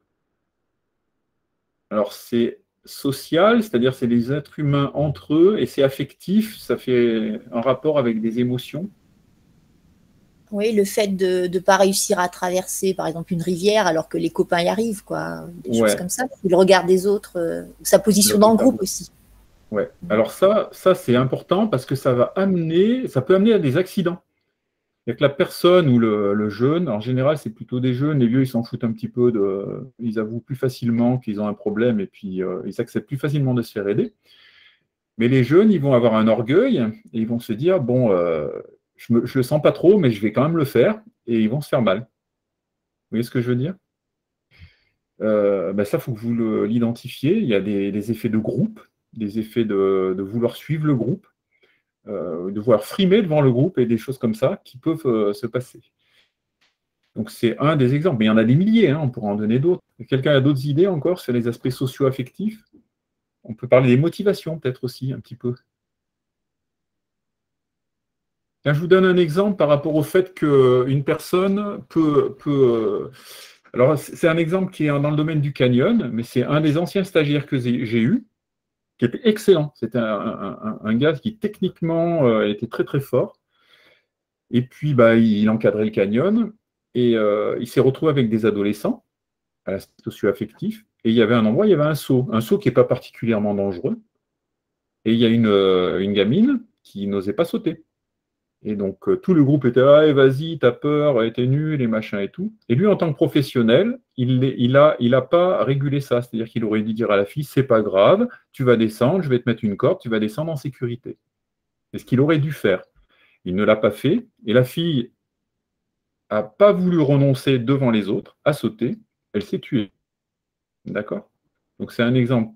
A: Alors, c'est social, c'est-à-dire c'est les êtres humains entre eux, et c'est affectif, ça fait un rapport avec des émotions.
B: Oui, le fait de ne pas réussir à traverser, par exemple, une rivière alors que les copains y arrivent, quoi. Des choses comme ça. Le regard des autres, sa position dans le groupe aussi.
A: Ouais. Alors ça c'est important parce que ça peut amener à des accidents. C'est-à-dire que la personne ou le jeune, en général, c'est plutôt des jeunes, les vieux, ils s'en foutent un petit peu, ils avouent plus facilement qu'ils ont un problème et puis ils acceptent plus facilement de se faire aider. Mais les jeunes, ils vont avoir un orgueil et ils vont se dire, bon, je le sens pas trop, mais je vais quand même le faire, et ils vont se faire mal. Vous voyez ce que je veux dire? Ça, il faut que vous l'identifiez. Il y a des effets de groupe, des effets de vouloir suivre le groupe, de vouloir frimer devant le groupe et des choses comme ça qui peuvent se passer. Donc, c'est un des exemples. Mais il y en a des milliers, hein, on pourra en donner d'autres. Quelqu'un a d'autres idées encore sur les aspects socio-affectifs? On peut parler des motivations, peut-être aussi, un petit peu. Là, je vous donne un exemple par rapport au fait qu'une personne peut alors, c'est un exemple qui est dans le domaine du canyon, mais c'est un des anciens stagiaires que j'ai eu, qui était excellent. C'était un gars qui, techniquement, était très, très fort. Et puis, bah, il encadrait le canyon. Et il s'est retrouvé avec des adolescents socio-affectifs. Et il y avait un endroit, il y avait un seau qui n'est pas particulièrement dangereux. Et il y a une gamine qui n'osait pas sauter. Et donc, tout le groupe était là, vas-y, t'as peur, t'es nul, et machin et tout. Et lui, en tant que professionnel, il a pas régulé ça. C'est-à-dire qu'il aurait dû dire à la fille, c'est pas grave, tu vas descendre, je vais te mettre une corde, tu vas descendre en sécurité. C'est ce qu'il aurait dû faire. Il ne l'a pas fait. Et la fille n'a pas voulu renoncer devant les autres, à sauter. Elle s'est tuée. D'accord? Donc, c'est un exemple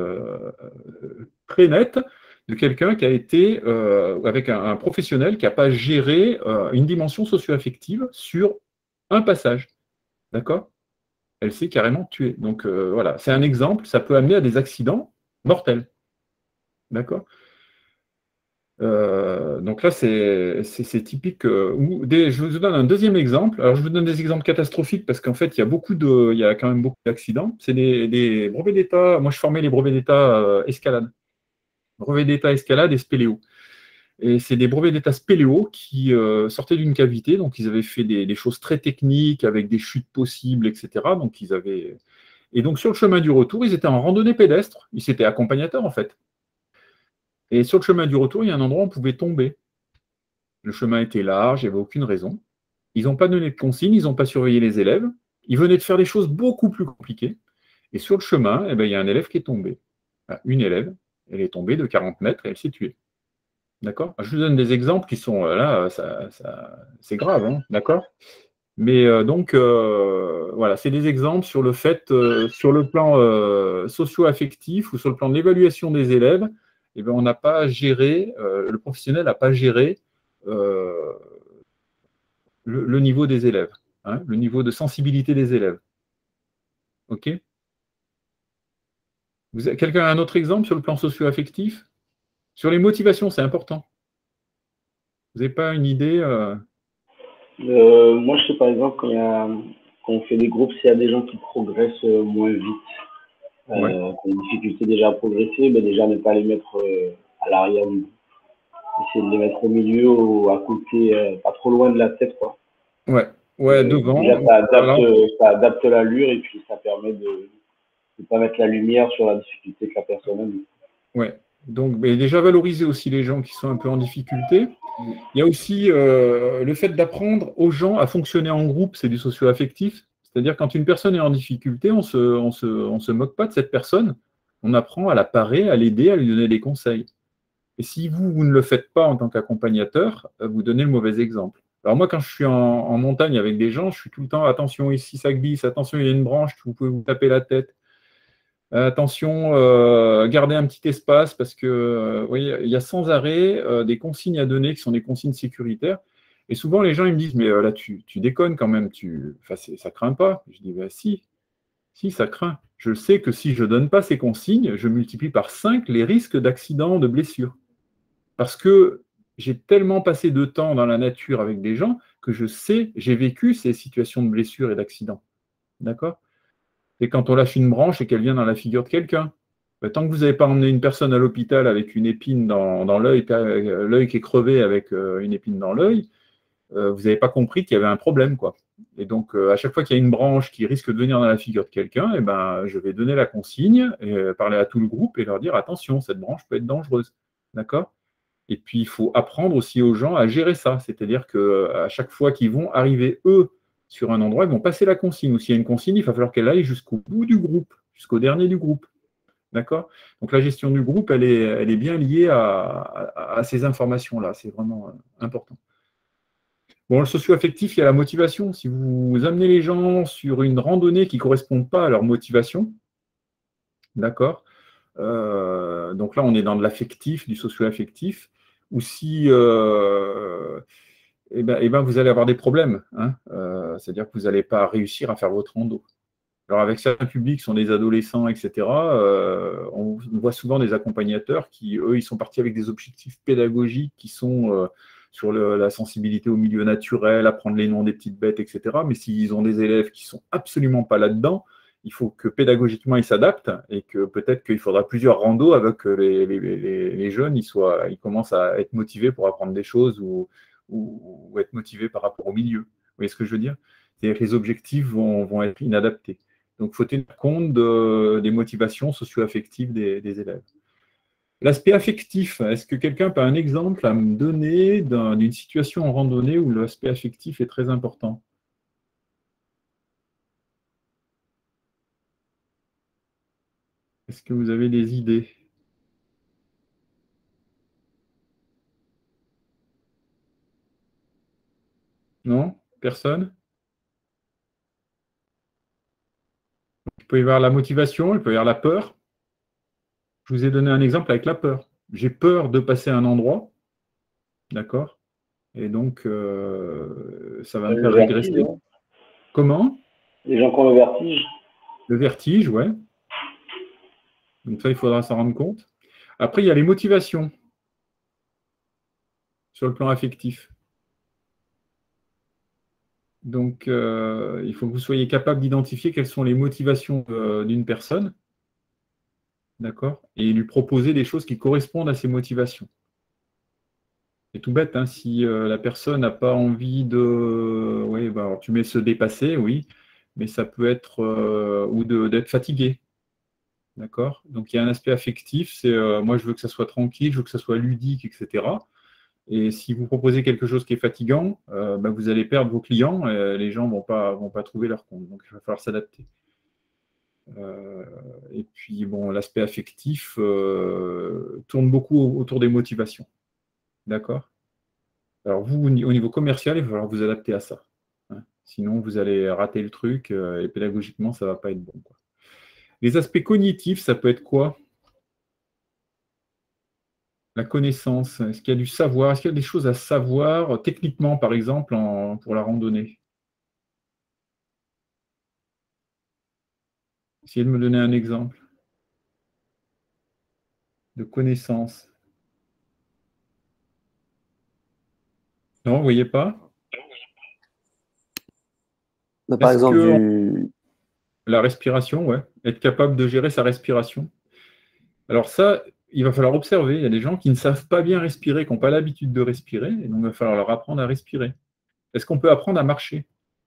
A: très net de quelqu'un qui a été avec un professionnel qui n'a pas géré une dimension socio-affective sur un passage. D'accord? Elle s'est carrément tuée. Donc voilà, c'est un exemple, ça peut amener à des accidents mortels. D'accord? Donc là, c'est typique. Je vous donne un deuxième exemple. Alors, je vous donne des exemples catastrophiques parce qu'en fait, il y a quand même beaucoup d'accidents. C'est des brevets d'État. Moi, je formais les brevets d'État escalade. Brevets d'État escalade et spéléo. Et c'est des brevets d'État spéléo qui sortaient d'une cavité. Donc, ils avaient fait des choses très techniques avec des chutes possibles, etc. Donc, Et donc, sur le chemin du retour, ils étaient en randonnée pédestre. Ils étaient accompagnateurs, en fait. Et sur le chemin du retour, il y a un endroit où on pouvait tomber. Le chemin était large, il n'y avait aucune raison. Ils n'ont pas donné de consignes, ils n'ont pas surveillé les élèves. Ils venaient de faire des choses beaucoup plus compliquées. Et sur le chemin, il y a un élève qui est tombé. Enfin, une élève, elle est tombée de 40 mètres et elle s'est tuée. D'accord? Je vous donne des exemples qui sont là, c'est grave, hein, d'accord? Mais voilà, c'est des exemples sur le fait, sur le plan socio-affectif ou sur le plan de l'évaluation des élèves, on n'a pas géré, le professionnel n'a pas géré le niveau des élèves, hein, le niveau de sensibilité des élèves. OK? Quelqu'un a un autre exemple sur le plan socio-affectif? Sur les motivations, c'est important. Vous n'avez pas une idée
D: Moi, je sais par exemple, quand on fait des groupes, s'il y a des gens qui progressent moins vite, qui ont des difficultés déjà à progresser, déjà ne pas les mettre à l'arrière du groupe. Essayer de les mettre au milieu ou à côté, pas trop loin de la tête, quoi.
A: Ouais, devant.
D: Déjà, ça adapte l'allure et puis ça permet de ne pas mettre la lumière sur la difficulté que la personne a.
A: Ouais. Donc, déjà valoriser aussi les gens qui sont un peu en difficulté. Il y a aussi le fait d'apprendre aux gens à fonctionner en groupe, c'est du socio-affectif. C'est-à-dire quand une personne est en difficulté, on se moque pas de cette personne. On apprend à la parer, à l'aider, à lui donner des conseils. Et si vous ne le faites pas en tant qu'accompagnateur, vous donnez le mauvais exemple. Alors moi, quand je suis en montagne avec des gens, je suis tout le temps, attention ici, ça glisse, attention, il y a une branche, vous pouvez vous taper la tête. Attention, gardez un petit espace parce que il y a sans arrêt des consignes à donner qui sont des consignes sécuritaires. Et souvent, les gens ils me disent, mais là, tu déconnes quand même, ça craint pas. Je dis, si, ça craint. Je sais que si je ne donne pas ces consignes, je multiplie par 5 les risques d'accident, de blessure. Parce que j'ai tellement passé de temps dans la nature avec des gens que j'ai vécu ces situations de blessure et d'accident. D'accord? C'est quand on lâche une branche et qu'elle vient dans la figure de quelqu'un. Tant que vous n'avez pas emmené une personne à l'hôpital avec une épine dans l'œil, l'œil qui est crevé avec une épine dans l'œil, vous n'avez pas compris qu'il y avait un problème, quoi. Et donc, à chaque fois qu'il y a une branche qui risque de venir dans la figure de quelqu'un, je vais donner la consigne, et parler à tout le groupe et leur dire, attention, cette branche peut être dangereuse. D'accord? Et puis, il faut apprendre aussi aux gens à gérer ça. C'est-à-dire qu'à chaque fois qu'ils vont arriver, eux, sur un endroit, ils vont passer la consigne. Ou s'il y a une consigne, il va falloir qu'elle aille jusqu'au bout du groupe, jusqu'au dernier du groupe. D'accord? Donc, la gestion du groupe, elle est bien liée à ces informations-là. C'est vraiment important. Bon, le socio-affectif, il y a la motivation. Si vous amenez les gens sur une randonnée qui ne correspond pas à leur motivation, d'accord? Donc là, on est dans de l'affectif, du socio-affectif, ou si vous allez avoir des problèmes. Hein, c'est-à-dire que vous n'allez pas réussir à faire votre rando. Alors avec certains publics, qui sont des adolescents, etc., on voit souvent des accompagnateurs qui, eux, ils sont partis avec des objectifs pédagogiques qui sont sur la sensibilité au milieu naturel, apprendre les noms des petites bêtes, etc. Mais s'ils ont des élèves qui ne sont absolument pas là-dedans, il faut que pédagogiquement ils s'adaptent et que peut-être qu'il faudra plusieurs randos avec que les jeunes ils commencent à être motivés pour apprendre des choses ou ou être motivé par rapport au milieu. Vous voyez ce que je veux dire? C'est-à-dire que les objectifs vont être inadaptés. Donc, il faut tenir compte des motivations socio-affectives des élèves. L'aspect affectif, est-ce que quelqu'un a un exemple à me donner d'une situation en randonnée où l'aspect affectif est très important? Est-ce que vous avez des idées? Non? Personne? Il peut y avoir la motivation, il peut y avoir la peur. Je vous ai donné un exemple avec la peur. J'ai peur de passer à un endroit, d'accord? Et donc, ça va me faire
D: Le vertige,
A: régresser.
D: hein.
A: Comment?
D: Les gens qui ont le vertige.
A: Le vertige, ouais. Donc ça, il faudra s'en rendre compte. Après, il y a les motivations sur le plan affectif. Donc, il faut que vous soyez capable d'identifier quelles sont les motivations d'une personne, d'accord? Et lui proposer des choses qui correspondent à ses motivations. C'est tout bête, hein, si la personne n'a pas envie de... Oui, bah, alors, tu mets se dépasser, oui, mais ça peut être... ou d'être fatigué, d'accord? Donc, il y a un aspect affectif, c'est moi, je veux que ça soit tranquille, je veux que ça soit ludique, etc. Et si vous proposez quelque chose qui est fatigant, bah, vous allez perdre vos clients, les gens vont pas trouver leur compte. Donc, il va falloir s'adapter. Et puis, bon, l'aspect affectif tourne beaucoup autour des motivations. D'accord? Alors, vous, au niveau commercial, il va falloir vous adapter à ça, hein. Sinon, vous allez rater le truc et pédagogiquement, ça ne va pas être bon, quoi. Les aspects cognitifs, ça peut être quoi? La connaissance. Est-ce qu'il y a du savoir? Est-ce qu'il y a des choses à savoir techniquement, par exemple, pour la randonnée? Essayez de me donner un exemple de connaissance. Non, vous ne voyez pas?
E: Par
A: Est-ce
E: exemple,
A: que la respiration, ouais, être capable de gérer sa respiration. Alors ça, il va falloir observer. Il y a des gens qui ne savent pas bien respirer, qui n'ont pas l'habitude de respirer, et donc il va falloir leur apprendre à respirer. Est-ce qu'on peut apprendre à marcher?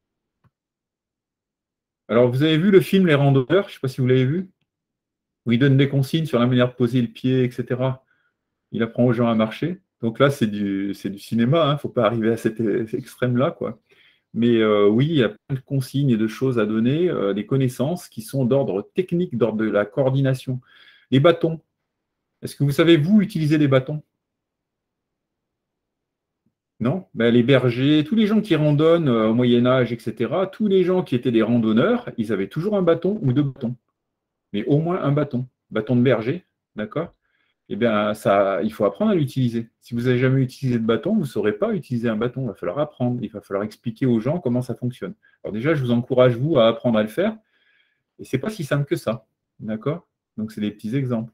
A: Alors, vous avez vu le film Les Randonneurs, je ne sais pas si vous l'avez vu, où il donne des consignes sur la manière de poser le pied, etc. Il apprend aux gens à marcher. Donc là, c'est du cinéma, hein. Il ne faut pas arriver à cet extrême-là, quoi. Mais oui, il y a plein de consignes et de choses à donner, des connaissances qui sont d'ordre technique, d'ordre de la coordination. Les bâtons. Est-ce que vous savez, vous, utiliser des bâtons? Non? Ben, les bergers, tous les gens qui randonnent au Moyen-Âge, etc., tous les gens qui étaient des randonneurs, ils avaient toujours un bâton ou deux bâtons. Mais au moins un bâton. Bâton de berger, d'accord? Eh bien, ça, il faut apprendre à l'utiliser. Si vous n'avez jamais utilisé de bâton, vous ne saurez pas utiliser un bâton. Il va falloir apprendre. Il va falloir expliquer aux gens comment ça fonctionne. Alors déjà, je vous encourage, vous, à apprendre à le faire. Et ce n'est pas si simple que ça. D'accord? Donc, c'est des petits exemples.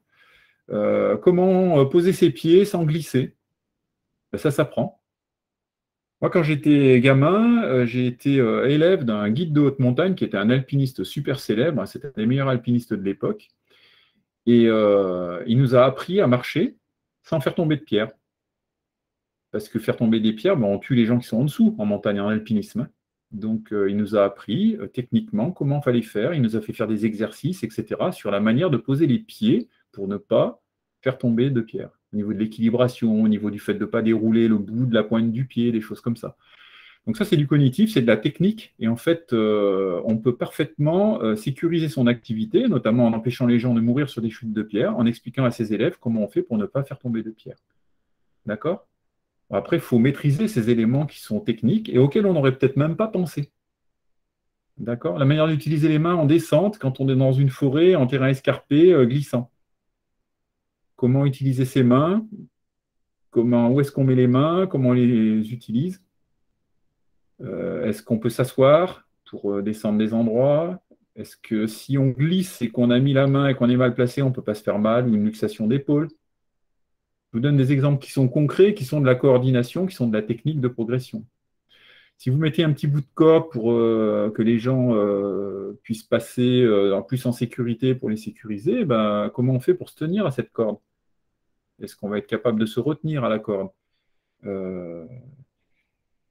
A: Comment poser ses pieds sans glisser? Ben, ça s'apprend. Moi, quand j'étais gamin, j'ai été élève d'un guide de haute montagne qui était un alpiniste super célèbre. C'était un des meilleurs alpinistes de l'époque. Et il nous a appris à marcher sans faire tomber de pierre. Parce que faire tomber des pierres, ben, on tue les gens qui sont en dessous en montagne, en alpinisme. Donc, il nous a appris techniquement comment il fallait faire. Il nous a fait faire des exercices, etc., sur la manière de poser les pieds pour ne pas faire tomber de pierre. Au niveau de l'équilibration, au niveau du fait de ne pas dérouler le bout de la pointe du pied, des choses comme ça. Donc ça, c'est du cognitif, c'est de la technique. Et en fait, on peut parfaitement sécuriser son activité, notamment en empêchant les gens de mourir sur des chutes de pierre, en expliquant à ses élèves comment on fait pour ne pas faire tomber de pierre. D'accord? Après, il faut maîtriser ces éléments qui sont techniques et auxquels on n'aurait peut-être même pas pensé. D'accord? La manière d'utiliser les mains en descente, quand on est dans une forêt, en terrain escarpé, glissant. Comment utiliser ses mains? Où est-ce qu'on met les mains? Comment on les utilise? Est-ce qu'on peut s'asseoir pour descendre des endroits? Est-ce que si on glisse et qu'on a mis la main et qu'on est mal placé, on ne peut pas se faire mal ou une luxation d'épaule? Je vous donne des exemples qui sont concrets, qui sont de la coordination, qui sont de la technique de progression. Si vous mettez un petit bout de corde pour que les gens puissent passer en plus en sécurité pour les sécuriser, ben, comment on fait pour se tenir à cette corde? Est-ce qu'on va être capable de se retenir à la corde?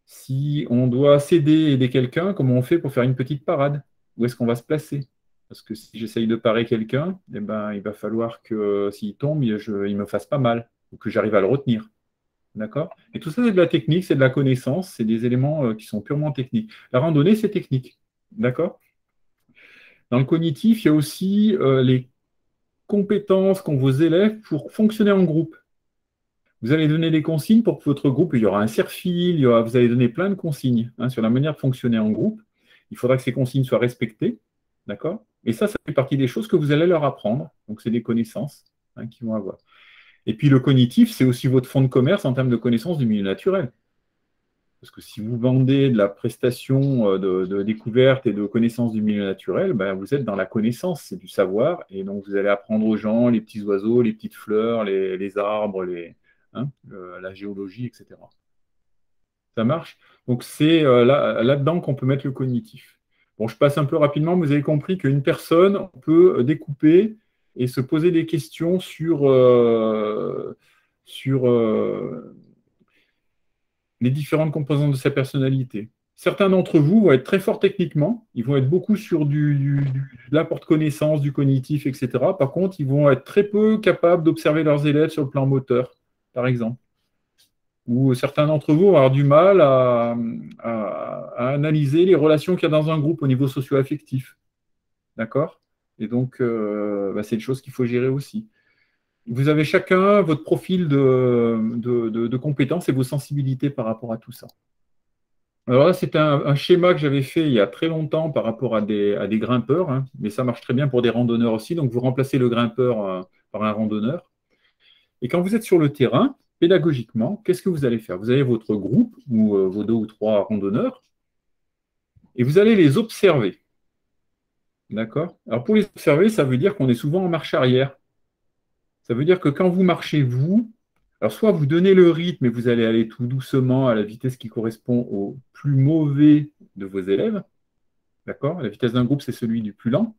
A: Si on doit aider quelqu'un, comment on fait pour faire une petite parade? Où est-ce qu'on va se placer? Parce que si j'essaye de parer quelqu'un, eh ben, il va falloir que s'il tombe, il me fasse pas mal, ou que j'arrive à le retenir. D'accord? Et tout ça, c'est de la technique, c'est de la connaissance, c'est des éléments qui sont purement techniques. La randonnée, c'est technique. D'accord? Dans le cognitif, il y a aussi les compétences qu'ont vos élèves pour fonctionner en groupe. Vous allez donner des consignes pour que votre groupe, il y aura un cirfil, vous allez donner plein de consignes sur la manière de fonctionner en groupe. Il faudra que ces consignes soient respectées. D'accord? Et ça fait partie des choses que vous allez leur apprendre. Donc, c'est des connaissances qu'ils vont avoir. Et puis, le cognitif, c'est aussi votre fonds de commerce en termes de connaissances du milieu naturel. Parce que si vous vendez de la prestation de découverte et de connaissances du milieu naturel, ben, vous êtes dans la connaissance, c'est du savoir. Et donc, vous allez apprendre aux gens les petits oiseaux, les petites fleurs, les arbres, la géologie, etc. Ça marche? Donc, c'est là-dedans qu'on peut mettre le cognitif. Bon, je passe un peu rapidement, mais vous avez compris qu'une personne, on peut découper et se poser des questions sur les différentes composantes de sa personnalité. Certains d'entre vous vont être très forts techniquement, ils vont être beaucoup sur de l'apport de connaissances, du cognitif, etc. Par contre, ils vont être très peu capables d'observer leurs élèves sur le plan moteur, par exemple. Ou certains d'entre vous vont avoir du mal à analyser les relations qu'il y a dans un groupe au niveau socio-affectif. D'accord? Et donc, c'est une chose qu'il faut gérer aussi. Vous avez chacun votre profil de compétences et vos sensibilités par rapport à tout ça. Alors là, c'est un schéma que j'avais fait il y a très longtemps par rapport à des grimpeurs, mais ça marche très bien pour des randonneurs aussi. Donc, vous remplacez le grimpeur par un randonneur. Et quand vous êtes sur le terrain, pédagogiquement, qu'est-ce que vous allez faire? Vous avez votre groupe ou vos 2 ou 3 randonneurs et vous allez les observer. D'accord? Alors, pour les observer, ça veut dire qu'on est souvent en marche arrière. Ça veut dire que quand vous marchez, alors soit vous donnez le rythme et vous allez aller tout doucement à la vitesse qui correspond au plus mauvais de vos élèves. D'accord? La vitesse d'un groupe, c'est celui du plus lent.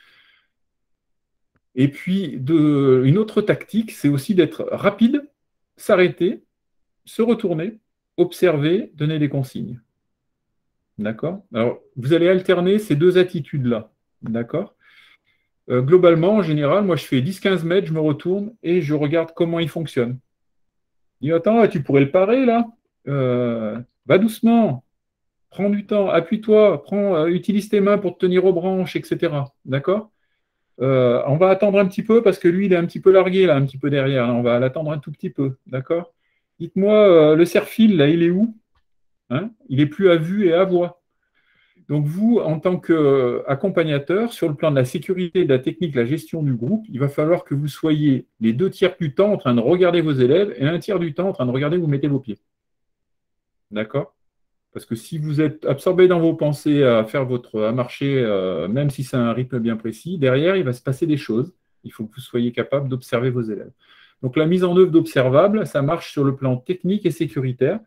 A: Et puis, une autre tactique, c'est aussi d'être rapide, s'arrêter, se retourner, observer, donner des consignes. D'accord? Alors, vous allez alterner ces 2 attitudes-là. D'accord? Globalement, en général, moi, je fais 10-15 mètres, je me retourne et je regarde comment il fonctionne. Je dis, attends, tu pourrais le parer, là? Va doucement, prends du temps, appuie-toi, utilise tes mains pour te tenir aux branches, etc. D'accord? On va attendre un petit peu parce que lui, il est un petit peu largué, là, un petit peu derrière. On va l'attendre un tout petit peu. D'accord? Dites-moi, le serre-fil, là, il est où? Il est plus à vue et à voix. Donc, vous, en tant qu'accompagnateur, sur le plan de la sécurité, de la technique, de la gestion du groupe, il va falloir que vous soyez les 2 tiers du temps en train de regarder vos élèves et 1 tiers du temps en train de regarder où vous mettez vos pieds. D'accord? Parce que si vous êtes absorbé dans vos pensées à marcher, même si c'est un rythme bien précis, derrière, il va se passer des choses. Il faut que vous soyez capable d'observer vos élèves. Donc, la mise en œuvre d'observables, ça marche sur le plan technique et sécuritaire.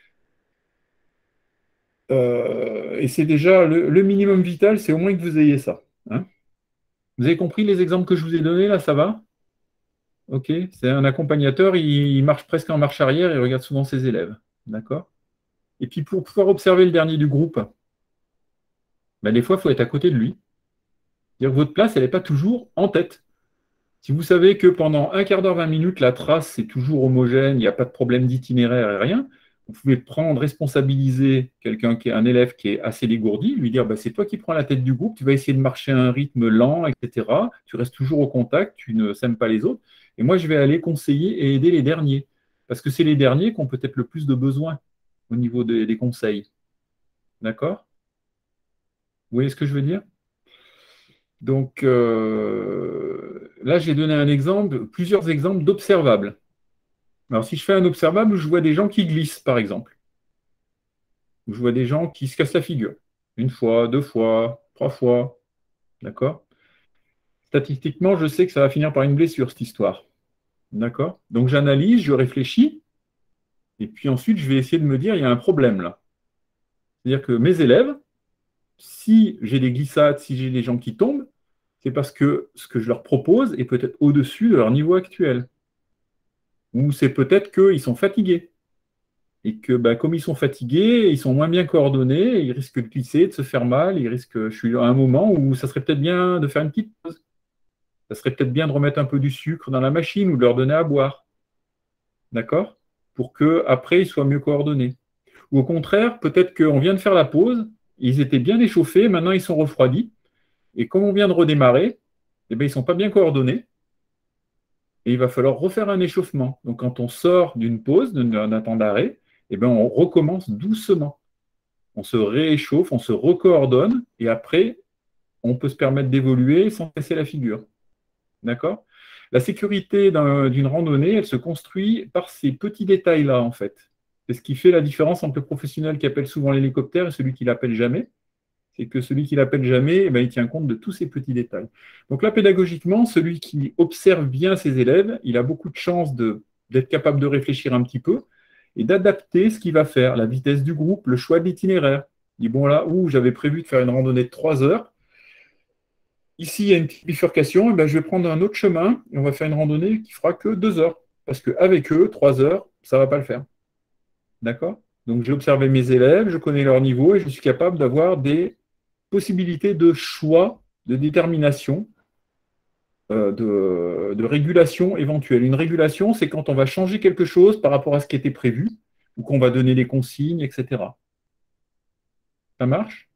A: Et c'est déjà le minimum vital, c'est au moins que vous ayez ça. Vous avez compris les exemples que je vous ai donnés, là, ça va? Ok, c'est un accompagnateur, il marche presque en marche arrière, il regarde souvent ses élèves. D'accord? Et puis pour pouvoir observer le dernier du groupe, des fois, il faut être à côté de lui. C'est-à-dire que votre place, elle n'est pas toujours en tête. Si vous savez que pendant 1/4 d'heure, 20 minutes, la trace, c'est toujours homogène, il n'y a pas de problème d'itinéraire et rien, vous pouvez prendre, responsabiliser un élève qui est assez dégourdi, lui dire c'est toi qui prends la tête du groupe, tu vas essayer de marcher à un rythme lent, etc. Tu restes toujours au contact, tu ne sèmes pas les autres. Et moi, je vais aller conseiller et aider les derniers. Parce que c'est les derniers qui ont peut-être le plus de besoins au niveau des conseils. D'accord? Vous voyez ce que je veux dire? Donc, là, j'ai donné plusieurs exemples d'observables. Alors, si je fais un observable, je vois des gens qui glissent, par exemple. Je vois des gens qui se cassent la figure. 1 fois, 2 fois, 3 fois. D'accord? Statistiquement, je sais que ça va finir par une blessure, cette histoire. D'accord? Donc, j'analyse, je réfléchis, et puis ensuite, je vais essayer de me dire, il y a un problème là. C'est-à-dire que mes élèves, si j'ai des glissades, si j'ai des gens qui tombent, c'est parce que ce que je leur propose est peut-être au-dessus de leur niveau actuel. Ou c'est peut-être qu'ils sont fatigués. et que comme ils sont fatigués, ils sont moins bien coordonnés, ils risquent de glisser, de se faire mal, je suis à un moment où ça serait peut-être bien de faire une petite pause. Ça serait peut-être bien de remettre un peu du sucre dans la machine ou de leur donner à boire. D'accord? Pour qu'après, ils soient mieux coordonnés. Ou au contraire, peut-être qu'on vient de faire la pause, ils étaient bien échauffés, maintenant ils sont refroidis, et comme on vient de redémarrer, eh bien, ils ne sont pas bien coordonnés, et il va falloir refaire un échauffement. Donc quand on sort d'une pause, d'un temps d'arrêt, eh bien, on recommence doucement. On se rééchauffe, on se recoordonne, et après, on peut se permettre d'évoluer sans casser la figure. D'accord? La sécurité d'une randonnée, elle se construit par ces petits détails-là, en fait. C'est ce qui fait la différence entre le professionnel qui appelle souvent l'hélicoptère et celui qui l'appelle jamais. C'est que celui qui l'appelle jamais, eh ben, il tient compte de tous ces petits détails. Donc là, pédagogiquement, celui qui observe bien ses élèves, il a beaucoup de chances d'être capable de réfléchir un petit peu et d'adapter ce qu'il va faire, la vitesse du groupe, le choix de l'itinéraire. Il dit, bon là, j'avais prévu de faire une randonnée de 3 heures. Ici, il y a une petite bifurcation, et ben, je vais prendre un autre chemin et on va faire une randonnée qui fera que 2 heures. Parce qu'avec eux, 3 heures, ça ne va pas le faire. D'accord? Donc, j'ai observé mes élèves, je connais leur niveau et je suis capable d'avoir des possibilités de choix, de détermination, de régulation éventuelle. Une régulation, c'est quand on va changer quelque chose par rapport à ce qui était prévu ou qu'on va donner des consignes, etc. Ça marche?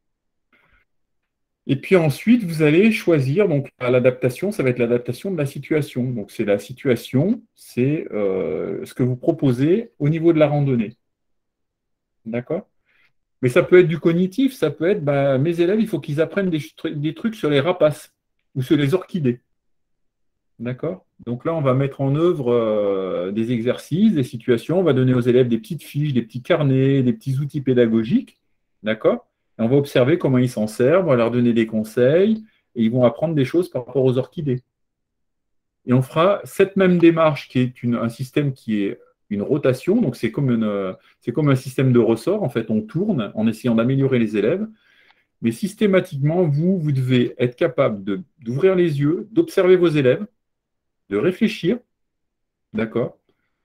A: Et puis ensuite, vous allez choisir, donc l'adaptation, ça va être l'adaptation de la situation. Donc c'est la situation, c'est ce que vous proposez au niveau de la randonnée. D'accord? Mais ça peut être du cognitif, ça peut être, mes élèves, il faut qu'ils apprennent des trucs sur les rapaces ou sur les orchidées. D'accord? Donc là, on va mettre en œuvre des exercices, des situations, on va donner aux élèves des petites fiches, des petits carnets, des petits outils pédagogiques. D'accord? Et on va observer comment ils s'en servent, on va leur donner des conseils, et ils vont apprendre des choses par rapport aux orchidées. Et on fera cette même démarche qui est un système qui est une rotation, donc c'est comme un système de ressort, en fait, on tourne en essayant d'améliorer les élèves, mais systématiquement, vous devez être capable d'ouvrir les yeux, d'observer vos élèves, de réfléchir, d'accord,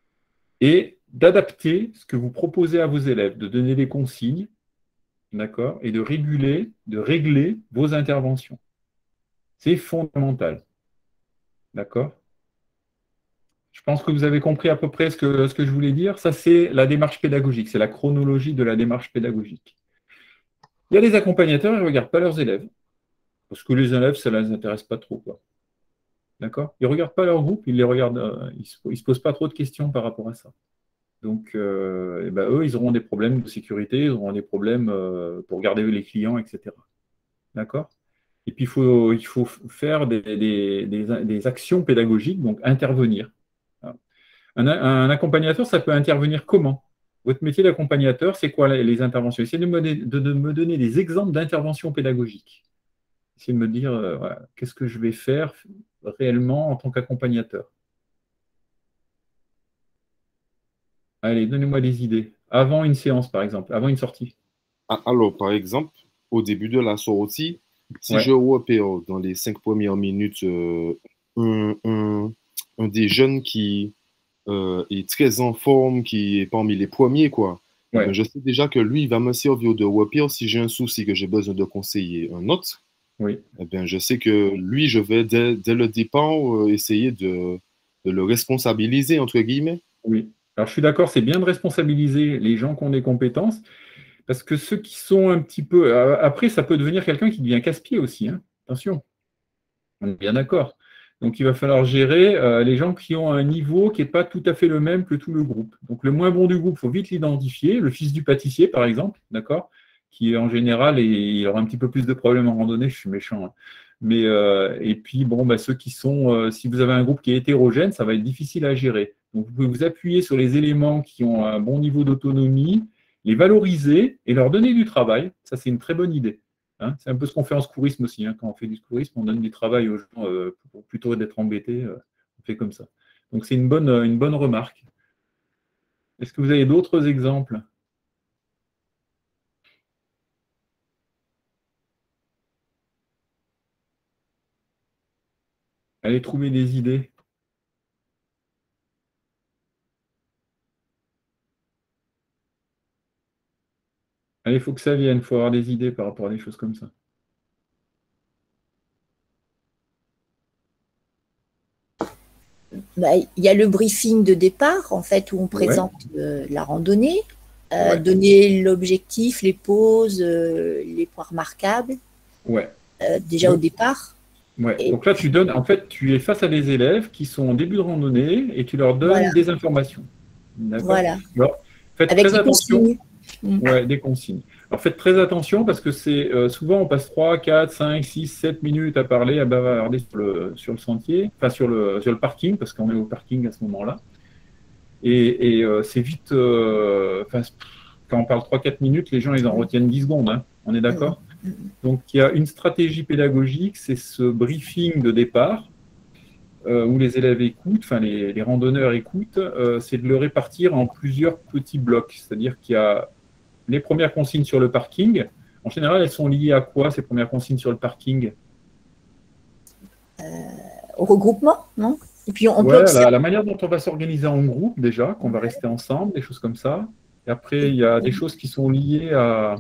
A: et d'adapter ce que vous proposez à vos élèves, de donner des consignes, d'accord, et de régler vos interventions. C'est fondamental, d'accord? Je pense que vous avez compris à peu près ce que je voulais dire. Ça, c'est la démarche pédagogique, c'est la chronologie de la démarche pédagogique. Il y a des accompagnateurs, ils ne regardent pas leurs élèves, parce que les élèves, ça ne les intéresse pas trop, quoi. D'accord? Ils ne regardent pas leur groupe, ils ne se posent pas trop de questions par rapport à ça. Donc, eux, ils auront des problèmes de sécurité, ils auront des problèmes pour garder les clients, etc. D'accord? Et puis, il faut faire des actions pédagogiques, donc intervenir. Un accompagnateur, ça peut intervenir comment? Votre métier d'accompagnateur, c'est quoi les interventions? Essayez de me donner des exemples d'interventions pédagogiques. Essayez de me dire voilà, qu'est-ce que je vais faire réellement en tant qu'accompagnateur. Allez, donnez-moi des idées. Avant une séance, par exemple, avant une sortie.
C: Alors, par exemple, au début de la sortie, si
A: Ouais,
C: je repère dans les 5 premières minutes un, un- un des jeunes qui est très en forme, qui est parmi les premiers, quoi, eh ben,
A: ouais,
C: je sais déjà que lui, il va me servir de repère si j'ai un souci que j'ai besoin de conseiller un autre.
A: oui,
C: Eh bien, je sais que lui, je vais dès le départ essayer de le responsabiliser, entre guillemets.
A: oui. Alors, je suis d'accord, c'est bien de responsabiliser les gens qui ont des compétences, parce que ceux qui sont un petit peu... Après, ça peut devenir quelqu'un qui devient casse-pied aussi, hein. Attention, on est bien d'accord. Donc, il va falloir gérer les gens qui ont un niveau qui n'est pas tout à fait le même que tout le groupe. Donc, le moins bon du groupe, il faut vite l'identifier. Le fils du pâtissier, par exemple, d'accord, qui en général, il aura un petit peu plus de problèmes en randonnée, je suis méchant, hein. Mais, et puis, bon, ceux qui sont, si vous avez un groupe qui est hétérogène, ça va être difficile à gérer. Donc, vous pouvez vous appuyer sur les éléments qui ont un bon niveau d'autonomie, les valoriser et leur donner du travail. Ça, c'est une très bonne idée. Hein, c'est un peu ce qu'on fait en secourisme aussi, hein. Quand on fait du secourisme, on donne du travail aux gens plutôt d'être embêtés. On fait comme ça. Donc c'est une bonne remarque. Est-ce que vous avez d'autres exemples? Allez trouver des idées. Allez, il faut que ça vienne, il faut avoir des idées par rapport à des choses comme ça.
B: Bah, il y a le briefing de départ, en fait, où on présente la randonnée, donner l'objectif, les pauses, les points remarquables, déjà au départ.
A: Ouais. Donc là, tu donnes, en fait, tu es face à des élèves qui sont en début de randonnée et tu leur donnes des informations.
B: Voilà.
A: Alors, faites
B: avec
A: très
B: des
A: attention.
B: consignes.
A: Ouais, des consignes. Alors faites très attention parce que c'est souvent on passe 3, 4, 5, 6, 7 minutes à parler, à bavarder sur le sentier, enfin sur le parking, parce qu'on est au parking à ce moment-là. Et c'est vite, quand on parle 3-4 minutes, les gens ils en retiennent 10 secondes, hein. On est d'accord? Donc il y a une stratégie pédagogique, c'est ce briefing de départ où les élèves écoutent, enfin les randonneurs écoutent, c'est de le répartir en plusieurs petits blocs. C'est-à-dire qu'il y a les premières consignes sur le parking. En général, elles sont liées à quoi, ces premières consignes sur le parking?
B: Au regroupement, non? Et puis on peut
A: la manière dont on va s'organiser en groupe, déjà, qu'on va rester ensemble, des choses comme ça. Et après, il y a des choses qui sont liées à...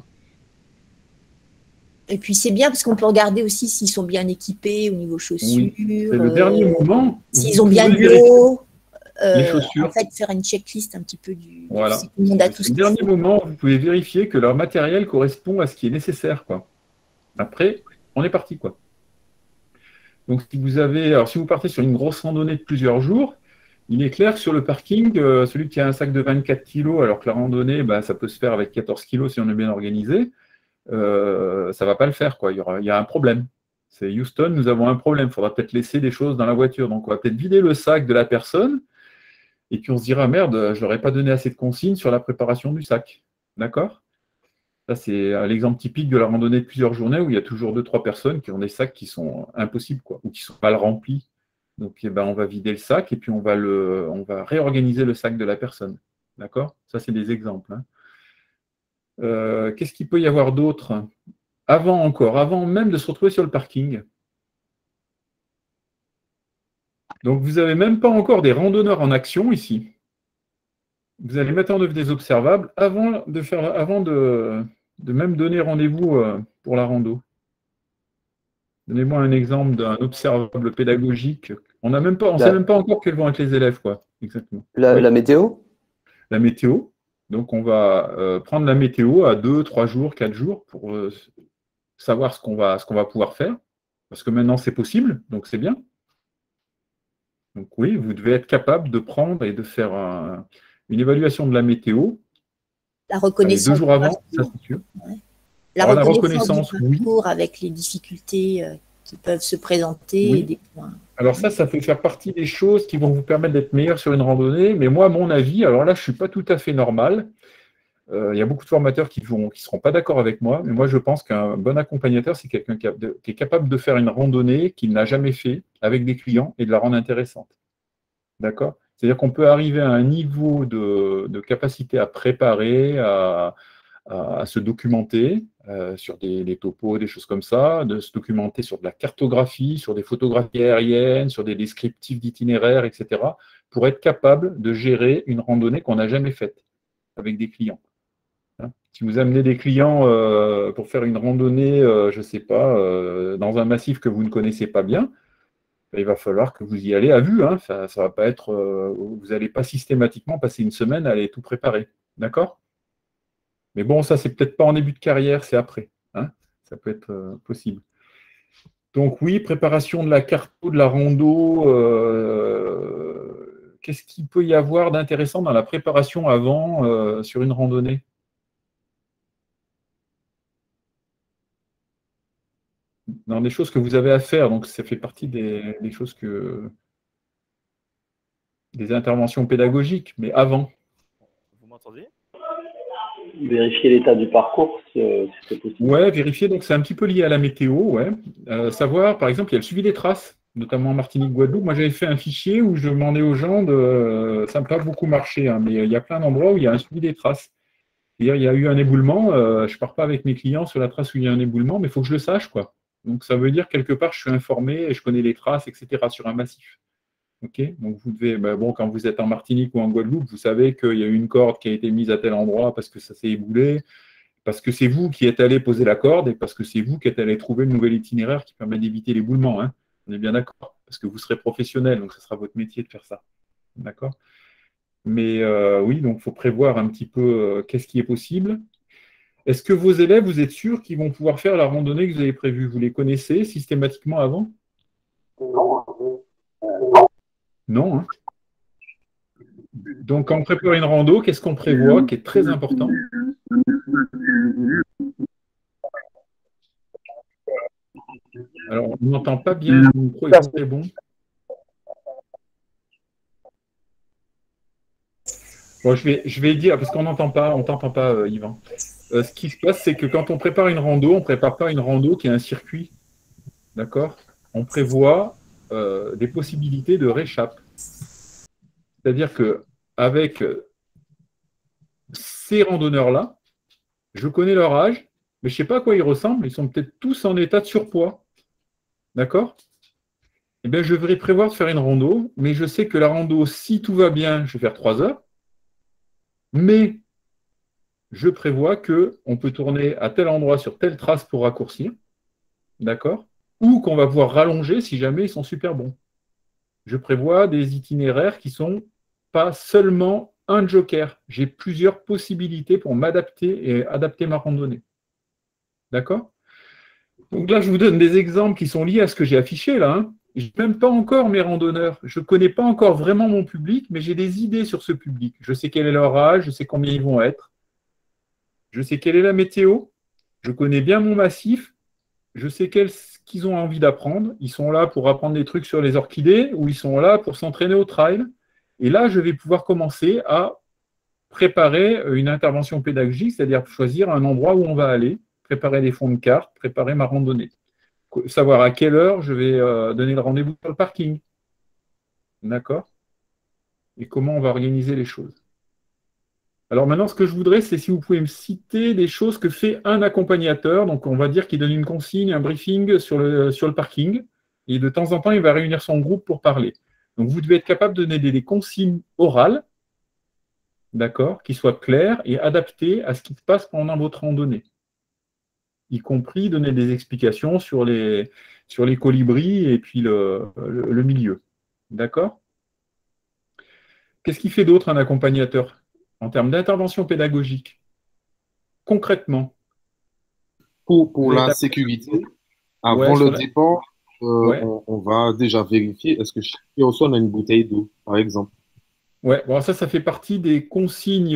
B: Et puis c'est bien parce qu'on peut regarder aussi s'ils sont bien équipés au niveau chaussures.
A: Oui. C'est le dernier moment.
B: S'ils ont bien de l'eau.
A: Les chaussures.
B: En fait, faire une checklist un petit peu du
A: voilà.
B: Si tout le monde a tout ce
A: le dernier moment, vous pouvez vérifier que leur matériel correspond à ce qui est nécessaire, quoi. Après, on est parti, quoi. Donc, si vous partez sur une grosse randonnée de plusieurs jours, il est clair que sur le parking, celui qui a un sac de 24 kg, alors que la randonnée, ça peut se faire avec 14 kg si on est bien organisé, ça ne va pas le faire, quoi. Il y a un problème. C'est Houston, nous avons un problème. Il faudra peut-être laisser des choses dans la voiture. Donc, on va peut-être vider le sac de la personne. Et puis on se dira, merde, je ne leur ai pas donné assez de consignes sur la préparation du sac. D'accord? Ça, c'est l'exemple typique de la randonnée de plusieurs journées où il y a toujours 2-3 personnes qui ont des sacs qui sont impossibles, quoi, ou qui sont mal remplis. Donc, on va vider le sac et puis on va réorganiser le sac de la personne. D'accord? Ça, c'est des exemples. Hein. Qu'est-ce qu'il peut y avoir d'autre? Avant même de se retrouver sur le parking. Donc, vous n'avez même pas encore des randonneurs en action ici. Vous allez mettre en œuvre des observables avant de même donner rendez-vous pour la rando. Donnez-moi un exemple d'un observable pédagogique. On ne sait même pas encore quels vont être les élèves, quoi. Exactement.
E: La météo?
A: La météo. Donc, on va prendre la météo à 2, 3 jours, 4 jours pour savoir ce qu'on va pouvoir faire. Parce que maintenant, c'est possible, donc c'est bien. Donc oui, vous devez être capable de prendre et de faire une évaluation de la météo.
B: La reconnaissance.
A: 2 jours avant, ça c'est sûr.
B: Ouais. La reconnaissance du parcours avec les difficultés qui peuvent se présenter.
A: Oui.
B: Et des points.
A: Alors ça peut faire partie des choses qui vont vous permettre d'être meilleur sur une randonnée. Mais moi, à mon avis, alors là, je ne suis pas tout à fait normal. Il y a beaucoup de formateurs qui ne seront pas d'accord avec moi. Mais moi, je pense qu'un bon accompagnateur, c'est quelqu'un qui est capable de faire une randonnée qu'il n'a jamais fait avec des clients et de la rendre intéressante. D'accord? C'est-à-dire qu'on peut arriver à un niveau de capacité à préparer, à se documenter sur des topos, des choses comme ça, de se documenter sur de la cartographie, sur des photographies aériennes, sur des descriptifs d'itinéraires, etc., pour être capable de gérer une randonnée qu'on n'a jamais faite avec des clients. Hein? Si vous amenez des clients pour faire une randonnée, je ne sais pas, dans un massif que vous ne connaissez pas bien, il va falloir que vous y allez à vue. Hein. Ça va pas être, vous n'allez pas systématiquement passer une semaine à aller tout préparer. D'accord? Mais bon, ça, c'est peut-être pas en début de carrière, c'est après. Hein. Ça peut être possible. Donc oui, préparation de la carto, de la rando. Qu'est-ce qu'il peut y avoir d'intéressant dans la préparation avant sur une randonnée? Dans des choses que vous avez à faire, donc ça fait partie des choses des interventions pédagogiques, mais avant.
E: Vous m'entendez?
D: Vérifier l'état du parcours, si c'est possible.
A: Ouais, vérifier, donc c'est un petit peu lié à la météo, ouais. Savoir, par exemple, il y a le suivi des traces, notamment en Martinique, Guadeloupe. Moi, j'avais fait un fichier où je demandais aux gens ça n'a pas beaucoup marché, hein, mais il y a plein d'endroits où il y a un suivi des traces. C'est-à-dire, il y a eu un éboulement, je ne pars pas avec mes clients sur la trace où il y a un éboulement, mais il faut que je le sache, quoi. Donc, ça veut dire, quelque part, je suis informé et je connais les traces, etc., sur un massif. Ok, donc vous devez, quand vous êtes en Martinique ou en Guadeloupe, vous savez qu'il y a eu une corde qui a été mise à tel endroit parce que ça s'est éboulé, parce que c'est vous qui êtes allé poser la corde et parce que c'est vous qui êtes allé trouver le nouvel itinéraire qui permet d'éviter l'éboulement. Hein. On est bien d'accord. Parce que vous serez professionnel, donc ce sera votre métier de faire ça. D'accord? Mais oui, donc il faut prévoir un petit peu qu'est-ce qui est possible. Est-ce que vos élèves, vous êtes sûrs qu'ils vont pouvoir faire la randonnée que vous avez prévue? Vous les connaissez systématiquement avant? Non, hein? Donc, quand on prépare une rando, qu'est-ce qu'on prévoit qui est très important? Alors, on n'entend pas bien, le micro est pas très bon. Bon, je vais dire, parce qu'on n'entend pas, on t'entend pas, Yvan. Ce qui se passe, c'est que quand on prépare une rando, on ne prépare pas une rando qui a un circuit. D'accord? On prévoit des possibilités de réchappe. C'est-à-dire qu'avec ces randonneurs-là, je connais leur âge, mais je ne sais pas à quoi ils ressemblent. Ils sont peut-être tous en état de surpoids. D'accord? Eh bien, je vais prévoir de faire une rando, mais je sais que la rando, si tout va bien, je vais faire 3 heures. Mais je prévois qu'on peut tourner à tel endroit sur telle trace pour raccourcir. D'accord? Ou qu'on va pouvoir rallonger si jamais ils sont super bons. Je prévois des itinéraires qui ne sont pas seulement un joker. J'ai plusieurs possibilités pour m'adapter et adapter ma randonnée. D'accord? Donc là, je vous donne des exemples qui sont liés à ce que j'ai affiché là. Hein. Je n'ai même pas encore mes randonneurs. Je ne connais pas encore vraiment mon public, mais j'ai des idées sur ce public. Je sais quel est leur âge, je sais combien ils vont être. Je sais quelle est la météo. Je connais bien mon massif. Je sais qu'ils ont envie d'apprendre. Ils sont là pour apprendre des trucs sur les orchidées ou ils sont là pour s'entraîner au trail. Et là, je vais pouvoir commencer à préparer une intervention pédagogique, c'est-à-dire choisir un endroit où on va aller, préparer des fonds de carte, préparer ma randonnée. Savoir à quelle heure je vais donner le rendez-vous sur le parking. D'accord? Et comment on va organiser les choses. Alors maintenant, ce que je voudrais, c'est si vous pouvez me citer des choses que fait un accompagnateur. Donc, on va dire qu'il donne une consigne, un briefing sur le parking. Et de temps en temps, il va réunir son groupe pour parler. Donc, vous devez être capable de donner des consignes orales, d'accord, qui soient claires et adaptées à ce qui se passe pendant votre randonnée. Y compris donner des explications sur les colibris et puis le milieu. D'accord? Qu'est-ce qui fait d'autre un accompagnateur en termes d'intervention pédagogique? Concrètement.
C: Pour la sécurité, avant le départ, on va déjà vérifier est-ce que chaque personne a une bouteille d'eau, par exemple.
A: Ouais, bon, ça fait partie des consignes,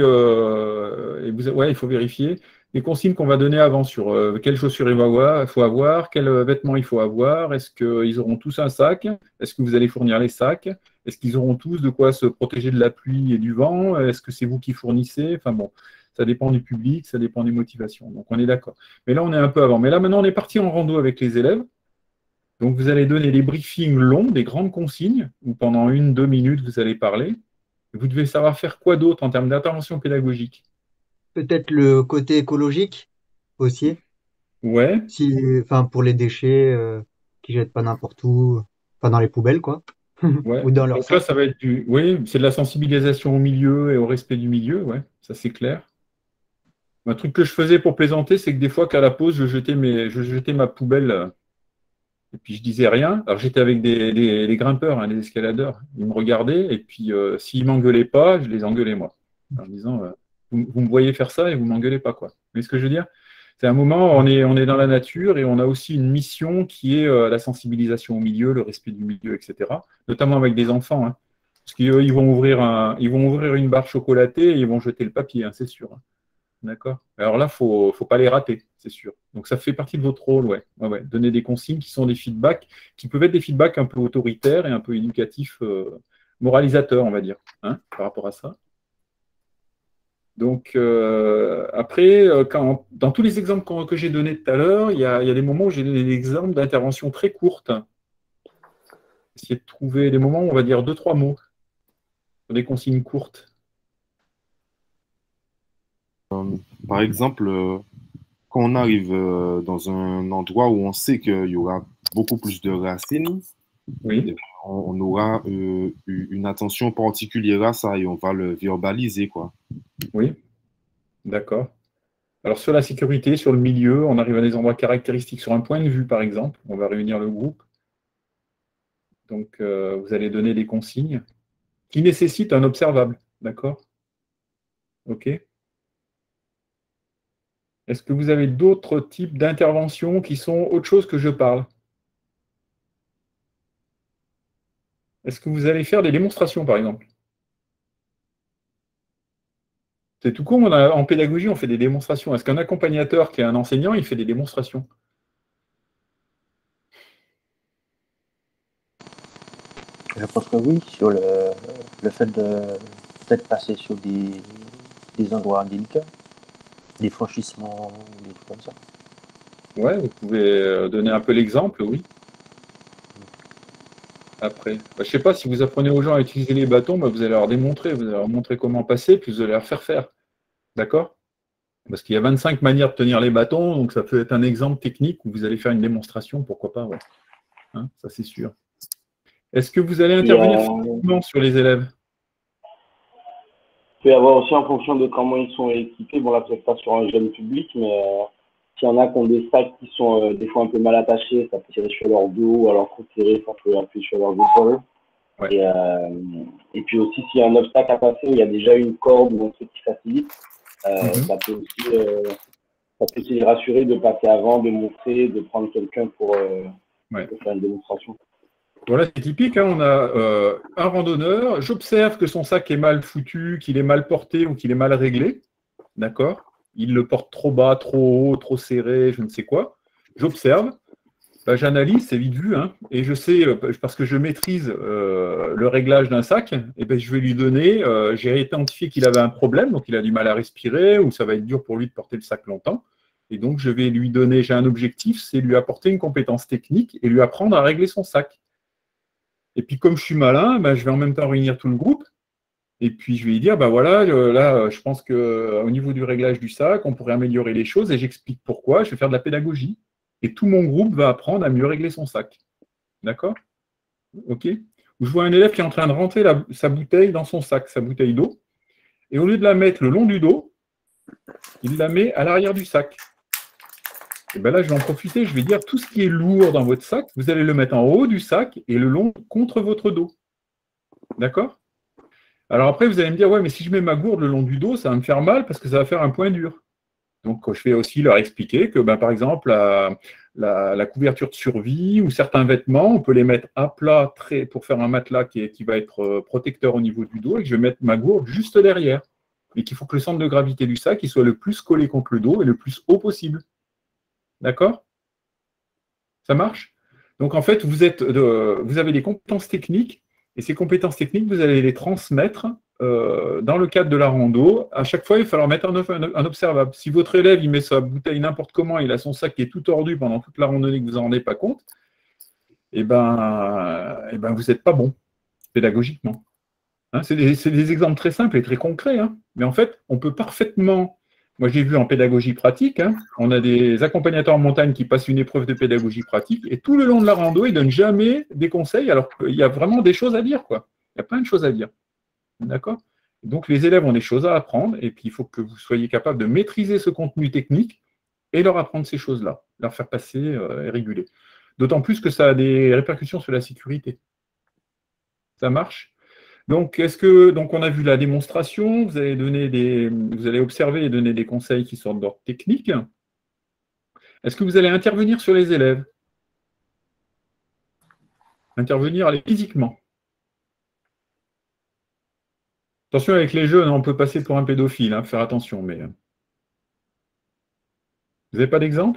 A: il faut vérifier, les consignes qu'on va donner avant sur quelles chaussures il faut avoir, quels vêtements il faut avoir, est-ce qu'ils auront tous un sac, est-ce que vous allez fournir les sacs, est-ce qu'ils auront tous de quoi se protéger de la pluie et du vent, est-ce que c'est vous qui fournissez, enfin bon, ça dépend du public, ça dépend des motivations, donc on est d'accord. Mais là, on est un peu avant. Mais là, maintenant, on est parti en rando avec les élèves. Donc, vous allez donner des briefings longs, des grandes consignes, où pendant 1-2 minutes, vous allez parler. Vous devez savoir faire quoi d'autre en termes d'intervention pédagogique?
F: Peut-être le côté écologique aussi.
A: Ouais.
F: Enfin, pour les déchets qui jettent pas n'importe où, enfin dans les poubelles, quoi.
A: Ouais.
F: Ou dans leur
A: Donc là, ça va être oui, c'est de la sensibilisation au milieu et au respect du milieu, ouais, ça c'est clair. Un truc que je faisais pour plaisanter, c'est que des fois qu'à la pause, je jetais ma poubelle et puis je disais rien. Alors j'étais avec des grimpeurs, hein, des escaladeurs. Ils me regardaient et puis s'ils m'engueulaient pas, je les engueulais moi. En disant vous me voyez faire ça et vous m'engueulez pas, quoi. Vous voyez ce que je veux dire? C'est un moment, on est dans la nature et on a aussi une mission qui est la sensibilisation au milieu, le respect du milieu, etc. Notamment avec des enfants, hein. Parce qu'eux, ils vont ouvrir une barre chocolatée et ils vont jeter le papier, hein, c'est sûr. Hein. D'accord? Alors là, faut pas les rater, c'est sûr. Donc ça fait partie de votre rôle, ouais. Ouais. Donner des consignes qui sont des feedbacks, qui peuvent être des feedbacks un peu autoritaires et un peu éducatifs, moralisateurs, on va dire, hein, par rapport à ça. Donc, après, dans tous les exemples que j'ai donnés tout à l'heure, il y a des moments où j'ai donné des exemples d'intervention très courtes. Essayer de trouver des moments où on va dire 2-3 mots sur des consignes courtes.
C: Par exemple, quand on arrive dans un endroit où on sait qu'il y aura beaucoup plus de racines,
A: oui.
C: On aura une attention particulière à ça et on va le verbaliser, quoi.
A: Oui, d'accord. Alors, sur la sécurité, sur le milieu, on arrive à des endroits caractéristiques sur un point de vue, par exemple. On va réunir le groupe. Donc, vous allez donner des consignes qui nécessitent un observable. D'accord? OK. Est-ce que vous avez d'autres types d'interventions qui sont autre chose que je parle? Est-ce que vous allez faire des démonstrations, par exemple? C'est tout con, en pédagogie, on fait des démonstrations. Est-ce qu'un accompagnateur qui est un enseignant, il fait des démonstrations?
G: Je pense que oui, sur le fait de peut-être passer sur des endroits délicats, des franchissements, des trucs comme ça.
A: Ouais, vous pouvez donner un peu l'exemple, oui. Après, je ne sais pas, si vous apprenez aux gens à utiliser les bâtons, vous allez leur démontrer, vous allez leur montrer comment passer, puis vous allez leur faire faire. D'accord? Parce qu'il y a 25 manières de tenir les bâtons, donc ça peut être un exemple technique où vous allez faire une démonstration, pourquoi pas, ouais. Hein, ça c'est sûr. Est-ce que vous allez intervenir physiquement sur les élèves?
D: Il peut y avoir aussi en fonction de comment ils sont équipés, bon là peut-être pas sur un jeune public, mais s'il y en a qui ont des sacs qui sont des fois un peu mal attachés, ça peut tirer sur leur dos, alors trop serré, ça peut appuyer sur leurs épaules. Ouais. Et puis aussi s'il y a un obstacle à passer, il y a déjà une corde ou un truc qui facilite, ça peut aussi les rassurer de passer avant, de montrer, de prendre quelqu'un pour faire une démonstration.
A: Voilà, c'est typique, hein, on a un randonneur, j'observe que son sac est mal foutu, qu'il est mal porté ou qu'il est mal réglé, d'accord? Il le porte trop bas, trop haut, trop serré, je ne sais quoi. J'observe, j'analyse, c'est vite vu, hein, et je sais, parce que je maîtrise le réglage d'un sac, et je vais lui donner, j'ai identifié qu'il avait un problème, donc il a du mal à respirer, ou ça va être dur pour lui de porter le sac longtemps, et donc je vais lui donner, j'ai un objectif, c'est lui apporter une compétence technique et lui apprendre à régler son sac. Et puis, comme je suis malin, je vais en même temps réunir tout le groupe. Et puis, je vais lui dire, voilà, là, je pense qu'au niveau du réglage du sac, on pourrait améliorer les choses. Et j'explique pourquoi. Je vais faire de la pédagogie. Et tout mon groupe va apprendre à mieux régler son sac. D'accord? OK? Je vois un élève qui est en train de rentrer sa bouteille dans son sac, sa bouteille d'eau. Et au lieu de la mettre le long du dos, il la met à l'arrière du sac. Et là, je vais en profiter, je vais dire tout ce qui est lourd dans votre sac, vous allez le mettre en haut du sac et le long contre votre dos. D'accord? Alors après, vous allez me dire, ouais, mais si je mets ma gourde le long du dos, ça va me faire mal parce que ça va faire un point dur. Donc, je vais aussi leur expliquer que, par exemple, la couverture de survie ou certains vêtements, on peut les mettre à plat pour faire un matelas qui va être protecteur au niveau du dos et que je vais mettre ma gourde juste derrière. Et qu'il faut que le centre de gravité du sac il soit le plus collé contre le dos et le plus haut possible. D'accord? Ça marche? Donc, en fait, vous avez des compétences techniques, et ces compétences techniques, vous allez les transmettre dans le cadre de la rando. À chaque fois, il va falloir mettre un observable. Si votre élève il met sa bouteille n'importe comment, il a son sac qui est tout tordu pendant toute la randonnée, que vous n'en rendez pas compte, vous n'êtes pas bon pédagogiquement. Hein, c'est des exemples très simples et très concrets, hein, mais en fait, on peut parfaitement... Moi, j'ai vu en pédagogie pratique, hein, on a des accompagnateurs en montagne qui passent une épreuve de pédagogie pratique et tout le long de la rando, ils ne donnent jamais des conseils alors qu'il y a vraiment des choses à dire, quoi. Il y a plein de choses à dire. D'accord? Donc, les élèves ont des choses à apprendre et puis il faut que vous soyez capable de maîtriser ce contenu technique et leur apprendre ces choses-là, leur faire passer et réguler. D'autant plus que ça a des répercussions sur la sécurité. Ça marche? Donc, on a vu la démonstration, vous allez observer et donner des conseils qui sortent d'ordre technique. Est-ce que vous allez intervenir sur les élèves? Intervenir physiquement. Attention avec les jeunes, on peut passer pour un pédophile, hein, faire attention, mais... Vous n'avez pas d'exemple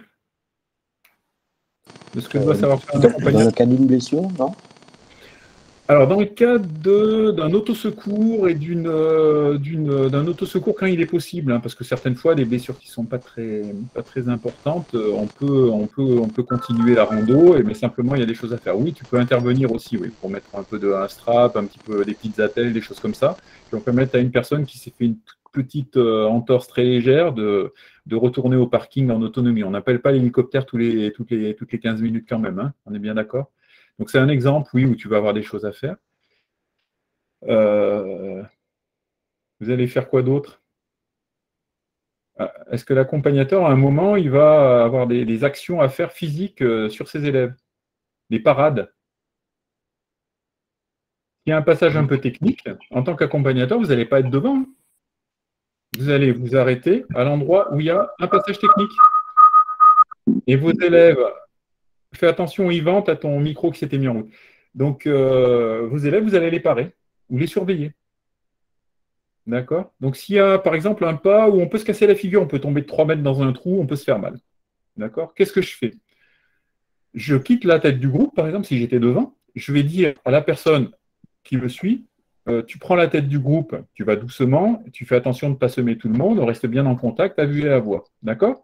A: de ce que doit savoir faire un accompagnateur?
G: Dans le cas d'une blessure, non?
A: Alors, dans le cas d'un autosecours et d'un autosecours quand il est possible, hein, parce que certaines fois, des blessures qui ne sont pas très importantes, on peut continuer la rando, mais simplement, il y a des choses à faire. Oui, tu peux intervenir aussi, oui, pour mettre un peu un strap, un petit peu des petites attelles, des choses comme ça. Puis on peut permettre à une personne qui s'est fait une petite entorse très légère de retourner au parking en autonomie. On n'appelle pas l'hélicoptère toutes les 15 minutes quand même, hein, on est bien d'accord? Donc, c'est un exemple, oui, où tu vas avoir des choses à faire. Vous allez faire quoi d'autre? Est-ce que l'accompagnateur, à un moment, il va avoir des actions à faire physiques sur ses élèves? Des parades? Il y a un passage un peu technique. En tant qu'accompagnateur, vous n'allez pas être devant. Vous allez vous arrêter à l'endroit où il y a un passage technique. Et vos élèves, fais attention, Yvan, à ton micro qui s'était mis en route. Donc, vos élèves, vous allez les parer ou les surveiller. D'accord? Donc, s'il y a, par exemple, un pas où on peut se casser la figure, on peut tomber de 3 mètres dans un trou, on peut se faire mal. D'accord? Qu'est-ce que je fais? Je quitte la tête du groupe, par exemple, si j'étais devant, je vais dire à la personne qui me suit, tu prends la tête du groupe, tu vas doucement, tu fais attention de ne pas semer tout le monde, on reste bien en contact à vue et à voix. D'accord?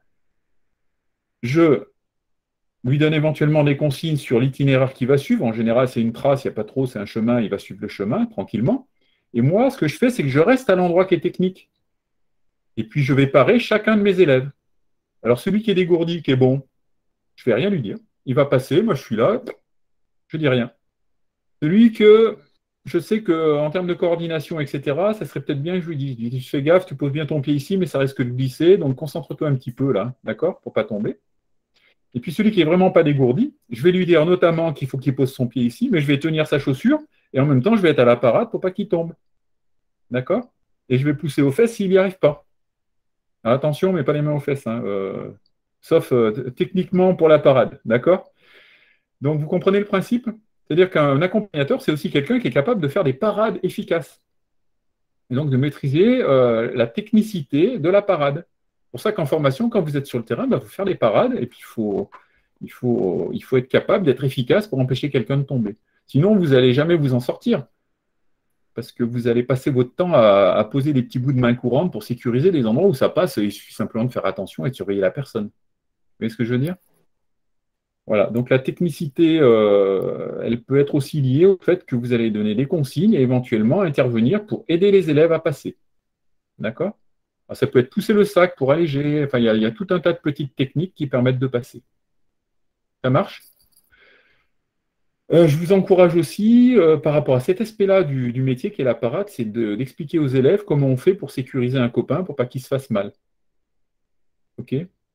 A: Je lui donne éventuellement des consignes sur l'itinéraire qu'il va suivre. En général, c'est une trace, il n'y a pas trop, c'est un chemin, il va suivre le chemin tranquillement. Et moi, ce que je fais, c'est que je reste à l'endroit qui est technique. Et puis, je vais parer chacun de mes élèves. Alors, celui qui est dégourdi, qui est bon, je ne vais rien lui dire. Il va passer, moi je suis là, je ne dis rien. Celui que je sais qu'en termes de coordination, etc., ça serait peut-être bien que je lui dise, fais gaffe, tu poses bien ton pied ici, mais ça risque de glisser, donc concentre-toi un petit peu là, d'accord, pour ne pas tomber. Et puis celui qui n'est vraiment pas dégourdi, je vais lui dire notamment qu'il faut qu'il pose son pied ici, mais je vais tenir sa chaussure, et en même temps, je vais être à la parade pour pas qu'il tombe. D'accord? Et je vais pousser aux fesses s'il n'y arrive pas. Alors, attention, mais pas les mains aux fesses, hein, sauf techniquement pour la parade. D'accord? Donc, vous comprenez le principe? C'est-à-dire qu'un accompagnateur, c'est aussi quelqu'un qui est capable de faire des parades efficaces. Et donc, de maîtriser la technicité de la parade. C'est pour ça qu'en formation, quand vous êtes sur le terrain, il faut faire des parades, et puis il faut être capable d'être efficace pour empêcher quelqu'un de tomber. Sinon, vous n'allez jamais vous en sortir. Parce que vous allez passer votre temps à poser des petits bouts de main courante pour sécuriser les endroits où ça passe. Il suffit simplement de faire attention et de surveiller la personne. Vous voyez ce que je veux dire? Voilà. Donc la technicité, elle peut être aussi liée au fait que vous allez donner des consignes et éventuellement intervenir pour aider les élèves à passer. D'accord? Ça peut être pousser le sac pour alléger. Enfin, il y a tout un tas de petites techniques qui permettent de passer. Ça marche? Je vous encourage aussi, par rapport à cet aspect-là du métier qui est la parade, c'est d'expliquer aux élèves comment on fait pour sécuriser un copain pour pas qu'il se fasse mal. OK?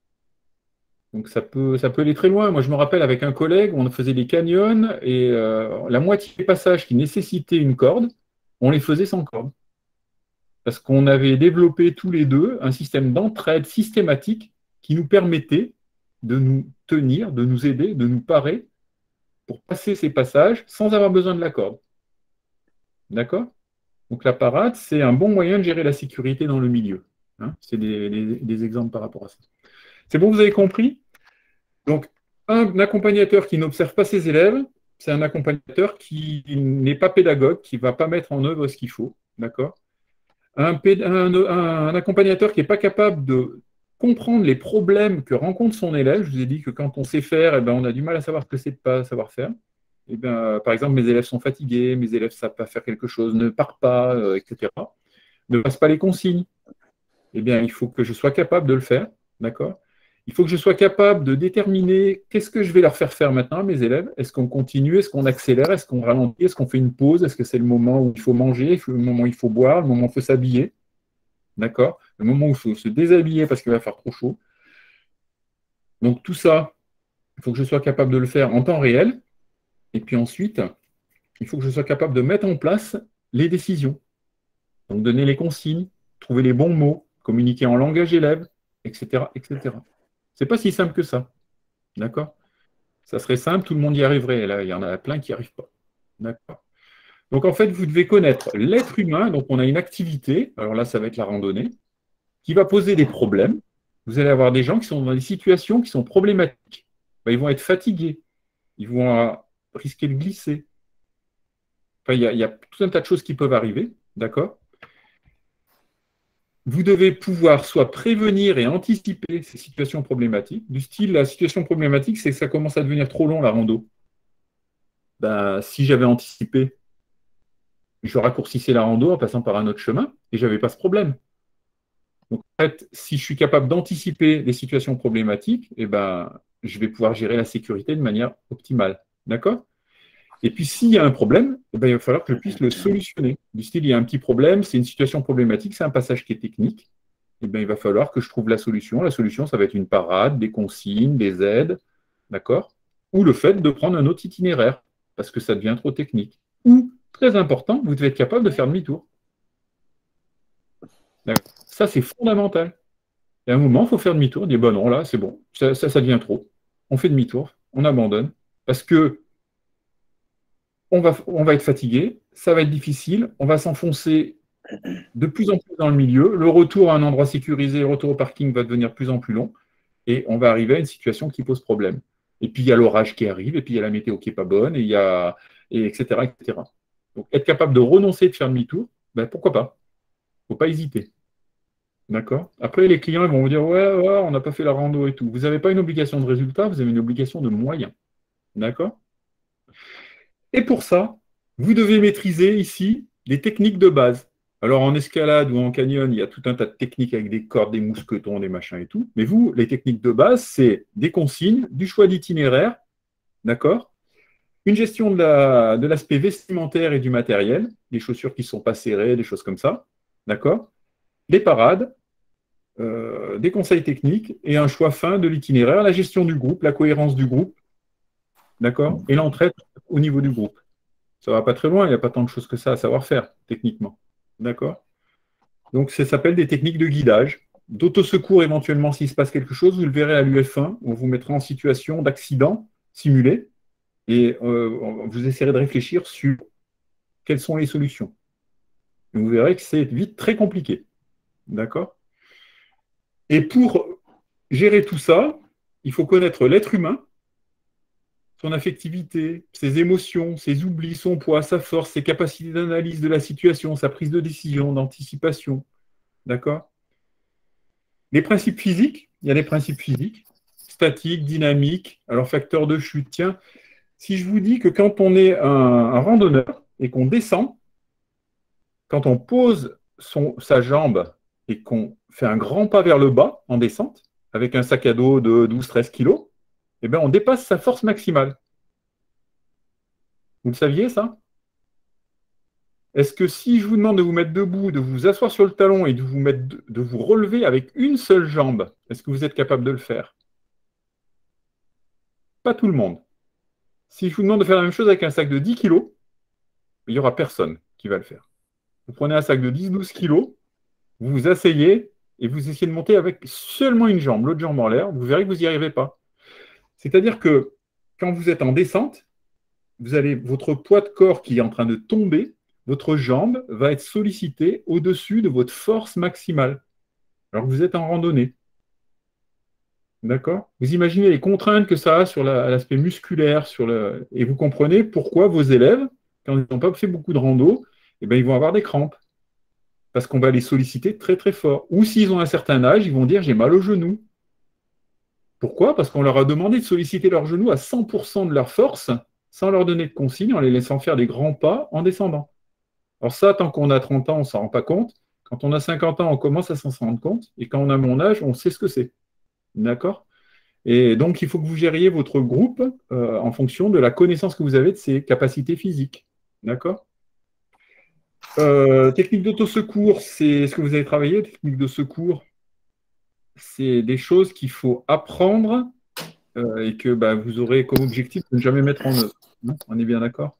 A: Donc ça peut aller très loin. Moi, je me rappelle avec un collègue, on faisait des canyons et la moitié des passages qui nécessitaient une corde, on les faisait sans corde. Parce qu'on avait développé tous les deux un système d'entraide systématique qui nous permettait de nous tenir, de nous aider, de nous parer pour passer ces passages sans avoir besoin de la corde. D'accord? Donc la parade, c'est un bon moyen de gérer la sécurité dans le milieu. Hein, c'est des exemples par rapport à ça. C'est bon, vous avez compris? Donc, un accompagnateur qui n'observe pas ses élèves, c'est un accompagnateur qui n'est pas pédagogue, qui ne va pas mettre en œuvre ce qu'il faut. D'accord? Un accompagnateur qui n'est pas capable de comprendre les problèmes que rencontre son élève. Je vous ai dit que quand on sait faire, eh ben, on a du mal à savoir ce que c'est de ne pas savoir faire. Eh ben, par exemple, mes élèves sont fatigués, mes élèves ne savent pas faire quelque chose, ne partent pas, etc. Ne passent pas les consignes. Eh bien, il faut que je sois capable de le faire. D'accord? Il faut que je sois capable de déterminer qu'est-ce que je vais leur faire maintenant à mes élèves. Est-ce qu'on continue? Est-ce qu'on accélère? Est-ce qu'on ralentit? Est-ce qu'on fait une pause? Est-ce que c'est le moment où il faut manger? Le moment où il faut boire? Le moment où il faut s'habiller? D'accord? Le moment où il faut se déshabiller parce qu'il va faire trop chaud. Donc tout ça, il faut que je sois capable de le faire en temps réel. Et puis ensuite, il faut que je sois capable de mettre en place les décisions. Donc donner les consignes, trouver les bons mots, communiquer en langage élève, etc., etc. C'est pas si simple que ça. D'accord? Ça serait simple, tout le monde y arriverait. Et là, il y en a plein qui n'y arrivent pas. D'accord? Donc en fait, vous devez connaître l'être humain. Donc on a une activité, alors là, ça va être la randonnée, qui va poser des problèmes. Vous allez avoir des gens qui sont dans des situations qui sont problématiques. Ben, ils vont être fatigués. Ils vont risquer de glisser. Enfin, il y a tout un tas de choses qui peuvent arriver. D'accord? Vous devez pouvoir soit prévenir et anticiper ces situations problématiques. Du style, la situation problématique, c'est que ça commence à devenir trop long, la rando. Ben, si j'avais anticipé, je raccourcissais la rando en passant par un autre chemin et je n'avais pas ce problème. Donc, en fait, si je suis capable d'anticiper les situations problématiques, eh ben, je vais pouvoir gérer la sécurité de manière optimale. D'accord? Et puis, s'il y a un problème, eh ben, il va falloir que je puisse le solutionner. Du style, il y a un petit problème, c'est une situation problématique, c'est un passage qui est technique. eh bien, il va falloir que je trouve la solution. La solution, ça va être une parade, des consignes, des aides, d'accord? Ou le fait de prendre un autre itinéraire, parce que ça devient trop technique. Ou, très important, vous devez être capable de faire demi-tour. Ça, c'est fondamental. Et à un moment, il faut faire demi-tour. On dit, bon, non, là, c'est bon, ça devient trop. On fait demi-tour, on abandonne, parce que on va être fatigué, ça va être difficile, on va s'enfoncer de plus en plus dans le milieu, le retour à un endroit sécurisé, le retour au parking va devenir de plus en plus long, et on va arriver à une situation qui pose problème. Et puis, il y a l'orage qui arrive, et puis il y a la météo qui n'est pas bonne, etc., etc. Donc, être capable de renoncer, de faire demi-tour, ben, pourquoi pas? Il ne faut pas hésiter. D'accord? Après, les clients ils vont vous dire, ouais, on n'a pas fait la rando et tout. Vous n'avez pas une obligation de résultat, vous avez une obligation de moyens. D'accord? Et pour ça, vous devez maîtriser ici les techniques de base. Alors, en escalade ou en canyon, il y a tout un tas de techniques avec des cordes, des mousquetons, des machins et tout. Mais vous, les techniques de base, c'est des consignes, du choix d'itinéraire, d'accord? Une gestion de l'aspect vestimentaire et du matériel, des chaussures qui ne sont pas serrées, des choses comme ça, d'accord? Les parades, des conseils techniques et un choix fin de l'itinéraire, la gestion du groupe, la cohérence du groupe, d'accord? Et l'entraide au niveau du groupe. Ça ne va pas très loin, il n'y a pas tant de choses que ça à savoir faire, techniquement. D'accord? Donc, ça s'appelle des techniques de guidage, d'autosecours éventuellement s'il se passe quelque chose. Vous le verrez à l'UF1, on vous mettra en situation d'accident simulé et vous essaierez de réfléchir sur quelles sont les solutions. Et vous verrez que c'est vite très compliqué. D'accord? Et pour gérer tout ça, il faut connaître l'être humain, son affectivité, ses émotions, ses oublis, son poids, sa force, ses capacités d'analyse de la situation, sa prise de décision, d'anticipation. D'accord? Les principes physiques, il y a des principes physiques, statiques, dynamiques, alors facteur de chute. Tiens, si je vous dis que quand on est un randonneur et qu'on descend, quand on pose sa jambe et qu'on fait un grand pas vers le bas en descente, avec un sac à dos de 12-13 kg, eh bien, on dépasse sa force maximale. Vous le saviez, ça? Est-ce que si je vous demande de vous mettre debout, de vous asseoir sur le talon et de vous relever avec une seule jambe, est-ce que vous êtes capable de le faire? Pas tout le monde. Si je vous demande de faire la même chose avec un sac de 10 kg, il n'y aura personne qui va le faire. Vous prenez un sac de 10-12 kg, vous vous asseyez et vous essayez de monter avec seulement une jambe, l'autre jambe en l'air, vous verrez que vous n'y arrivez pas. C'est-à-dire que quand vous êtes en descente, vous avez votre poids de corps qui est en train de tomber, votre jambe va être sollicitée au-dessus de votre force maximale, alors que vous êtes en randonnée. D'accord? Vous imaginez les contraintes que ça a sur l'aspect musculaire, et vous comprenez pourquoi vos élèves, quand ils n'ont pas fait beaucoup de rando, eh bien, ils vont avoir des crampes. Parce qu'on va les solliciter très très fort. Ou s'ils ont un certain âge, ils vont dire j'ai mal au genou. Pourquoi? Parce qu'on leur a demandé de solliciter leur genou à 100% de leur force, sans leur donner de consignes, en les laissant faire des grands pas en descendant. Alors ça, tant qu'on a 30 ans, on ne s'en rend pas compte. Quand on a 50 ans, on commence à s'en rendre compte. Et quand on a mon âge, on sait ce que c'est. D'accord? Et donc, il faut que vous gériez votre groupe en fonction de la connaissance que vous avez de ses capacités physiques. D'accord? Technique d'autosecours, c'est ce que vous avez travaillé, technique de secours. C'est des choses qu'il faut apprendre et que vous aurez comme objectif de ne jamais mettre en œuvre. Non, on est bien d'accord?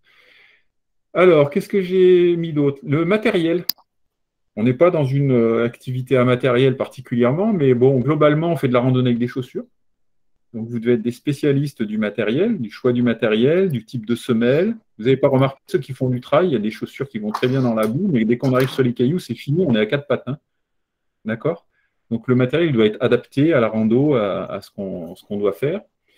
A: Alors, qu'est-ce que j'ai mis d'autre? Le matériel. On n'est pas dans une activité à matériel particulièrement, mais bon, globalement, on fait de la randonnée avec des chaussures. Donc, vous devez être des spécialistes du matériel, du choix du matériel, du type de semelle. Vous n'avez pas remarqué, ceux qui font du trail, il y a des chaussures qui vont très bien dans la boue, mais dès qu'on arrive sur les cailloux, c'est fini, on est à quatre pattes. Hein. D'accord? Donc, le matériel doit être adapté à la rando, à ce qu'on doit faire.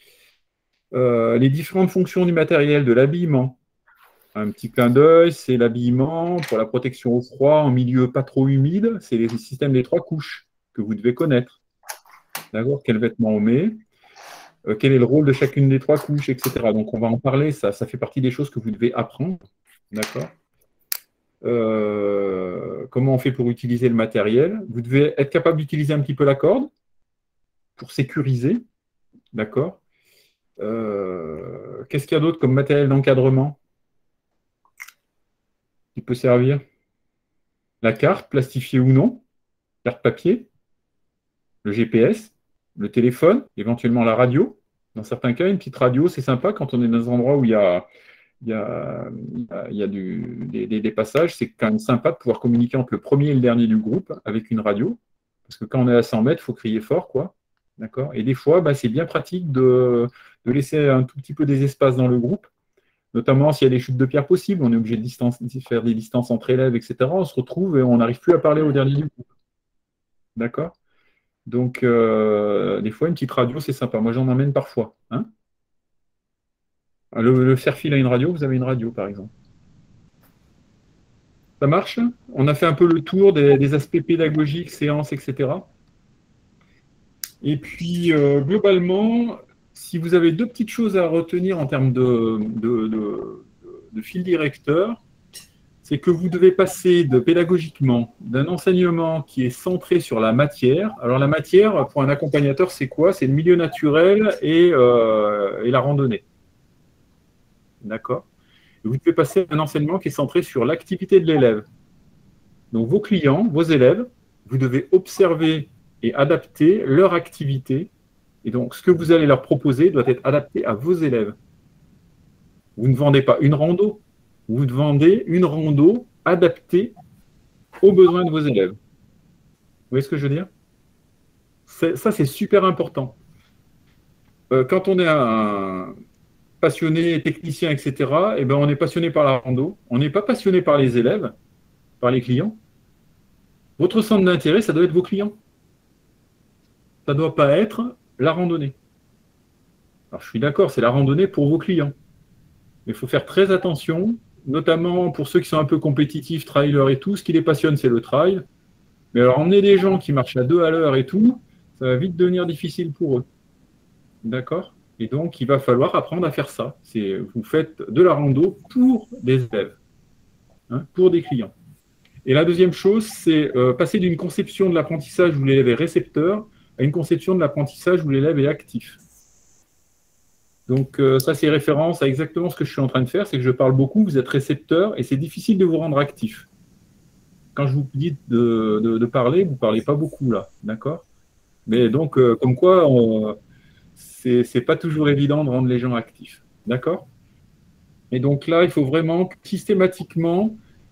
A: Les différentes fonctions du matériel, de l'habillement. Un petit clin d'œil, c'est l'habillement pour la protection au froid en milieu pas trop humide. C'est les systèmes des 3 couches que vous devez connaître. D'accord? Quel vêtement on met? Quel est le rôle de chacune des 3 couches, etc. Donc, on va en parler. Ça fait partie des choses que vous devez apprendre. D'accord? Comment on fait pour utiliser le matériel? Vous devez être capable d'utiliser un petit peu la corde pour sécuriser. D'accord? Qu'est-ce qu'il y a d'autre comme matériel d'encadrement qui peut servir? La carte, plastifiée ou non. carte papier, le GPS, le téléphone, éventuellement la radio. Dans certains cas, une petite radio, c'est sympa quand on est dans un endroit où il y a des passages. C'est quand même sympa de pouvoir communiquer entre le premier et le dernier du groupe avec une radio. Parce que quand on est à 100 mètres, il faut crier fort, quoi. D'accord. Et des fois, c'est bien pratique de laisser un tout petit peu des espaces dans le groupe, notamment s'il y a des chutes de pierre possibles, on est obligé de faire des distances entre élèves, etc. On se retrouve et on n'arrive plus à parler au dernier du groupe. D'accord. Donc, des fois, une petite radio, c'est sympa. Moi, j'en emmène parfois. Hein, le faire fil à une radio, vous avez une radio, par exemple. Ça marche? On a fait un peu le tour des aspects pédagogiques, séances, etc. Et puis, globalement, si vous avez deux petites choses à retenir en termes de fil directeur, c'est que vous devez passer pédagogiquement d'un enseignement qui est centré sur la matière. Alors la matière, pour un accompagnateur, c'est quoi? C'est le milieu naturel et la randonnée. D'accord? Vous devez passer à un enseignement qui est centré sur l'activité de l'élève. Donc vos clients, vos élèves, vous devez observer et adapter leur activité. Et donc ce que vous allez leur proposer doit être adapté à vos élèves. Vous ne vendez pas une rando, vous vendez une rando adaptée aux besoins de vos élèves. Vous voyez ce que je veux dire? Ça, c'est super important. Quand on est un passionné, technicien, etc., on est passionné par la rando. On n'est pas passionné par les élèves, par les clients. Votre centre d'intérêt, ça doit être vos clients. Ça ne doit pas être la randonnée. Alors, je suis d'accord, c'est la randonnée pour vos clients. Mais il faut faire très attention, notamment pour ceux qui sont un peu compétitifs, trailers et tout. Ce qui les passionne, c'est le trail. Mais alors, emmener des gens qui marchent à 2 à l'heure et tout, ça va vite devenir difficile pour eux. D'accord? Et donc, il va falloir apprendre à faire ça. Vous faites de la rando pour des élèves, hein, pour des clients. Et la deuxième chose, c'est passer d'une conception de l'apprentissage où l'élève est récepteur à une conception de l'apprentissage où l'élève est actif. Donc, ça, c'est référence à exactement ce que je suis en train de faire, c'est que je parle beaucoup, vous êtes récepteur, et c'est difficile de vous rendre actif. Quand je vous dis de parler, vous ne parlez pas beaucoup, là, d'accord? Mais donc, comme quoi, c'est pas toujours évident de rendre les gens actifs, d'accord? Et donc là, il faut vraiment systématiquement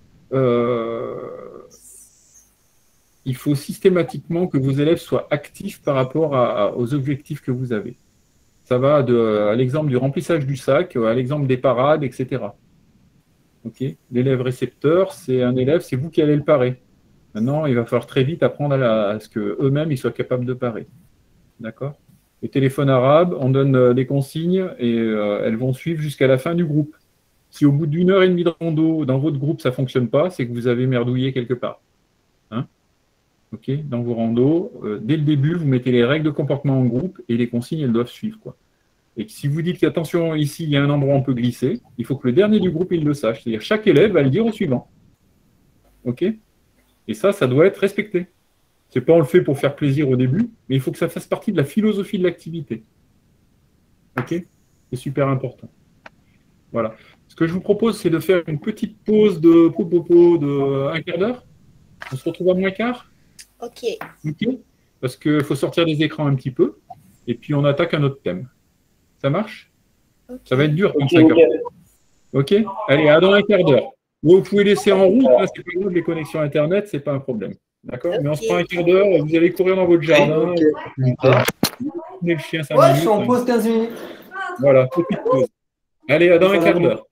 A: que vos élèves soient actifs par rapport aux objectifs que vous avez. Ça va à l'exemple du remplissage du sac, à l'exemple des parades, etc. Okay. L'élève récepteur, c'est un élève, c'est vous qui allez le parer. Maintenant, il va falloir très vite apprendre à ce qu'eux-mêmes ils soient capables de parer. D'accord? Le téléphone arabe, on donne des consignes et elles vont suivre jusqu'à la fin du groupe. Si au bout d'une heure et demie de rando, dans votre groupe, ça ne fonctionne pas, c'est que vous avez merdouillé quelque part. Hein? Okay. Dans vos randos, dès le début, vous mettez les règles de comportement en groupe et les consignes, elles doivent suivre, quoi. Et si vous dites qu'attention, ici, il y a un endroit où on peut glisser, il faut que le dernier du groupe, il le sache. C'est-à-dire chaque élève va le dire au suivant. OK? Et ça doit être respecté. Ce n'est pas on le fait pour faire plaisir au début, mais il faut que ça fasse partie de la philosophie de l'activité. OK? C'est super important. Voilà. Ce que je vous propose, c'est de faire une petite pause de un quart d'heure. On se retrouve à moins quart?
B: OK.
A: OK? Parce qu'il faut sortir des écrans un petit peu, et puis on attaque un autre thème. Ça marche? Okay. Ça va être dur comme 5 heures. OK? Allez, à dans un quart d'heure. Vous pouvez laisser en route, hein, c'est pas grave, les connexions Internet, c'est pas un problème. D'accord? Okay. Mais on se prend un quart d'heure, vous allez courir dans votre jardin. Okay. Le chien, 5 minutes.
H: Je suis en pause 15 minutes.
A: Voilà, petite pause. Allez, à dans un quart d'heure.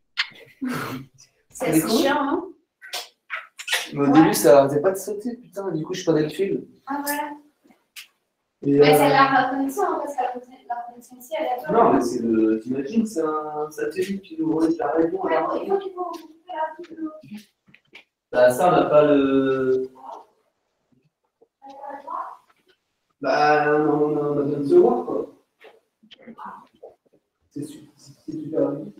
H: C'est chiant, hein? Au début, ça n'arrêtait pas de sauter, putain, du coup, je perdais le fil.
I: Ah, voilà.
H: Et
I: mais c'est la connexion, hein, parce que la connexion ici, elle est à toi.
H: Non, mais c'est le. T'imagines, c'est un satellite qui nous relie la région.
I: Ouais, bon, il faut qu'il faut couper
H: Bah, ça, on n'a pas le. Bah, on a besoin de se voir, quoi. C'est super vite.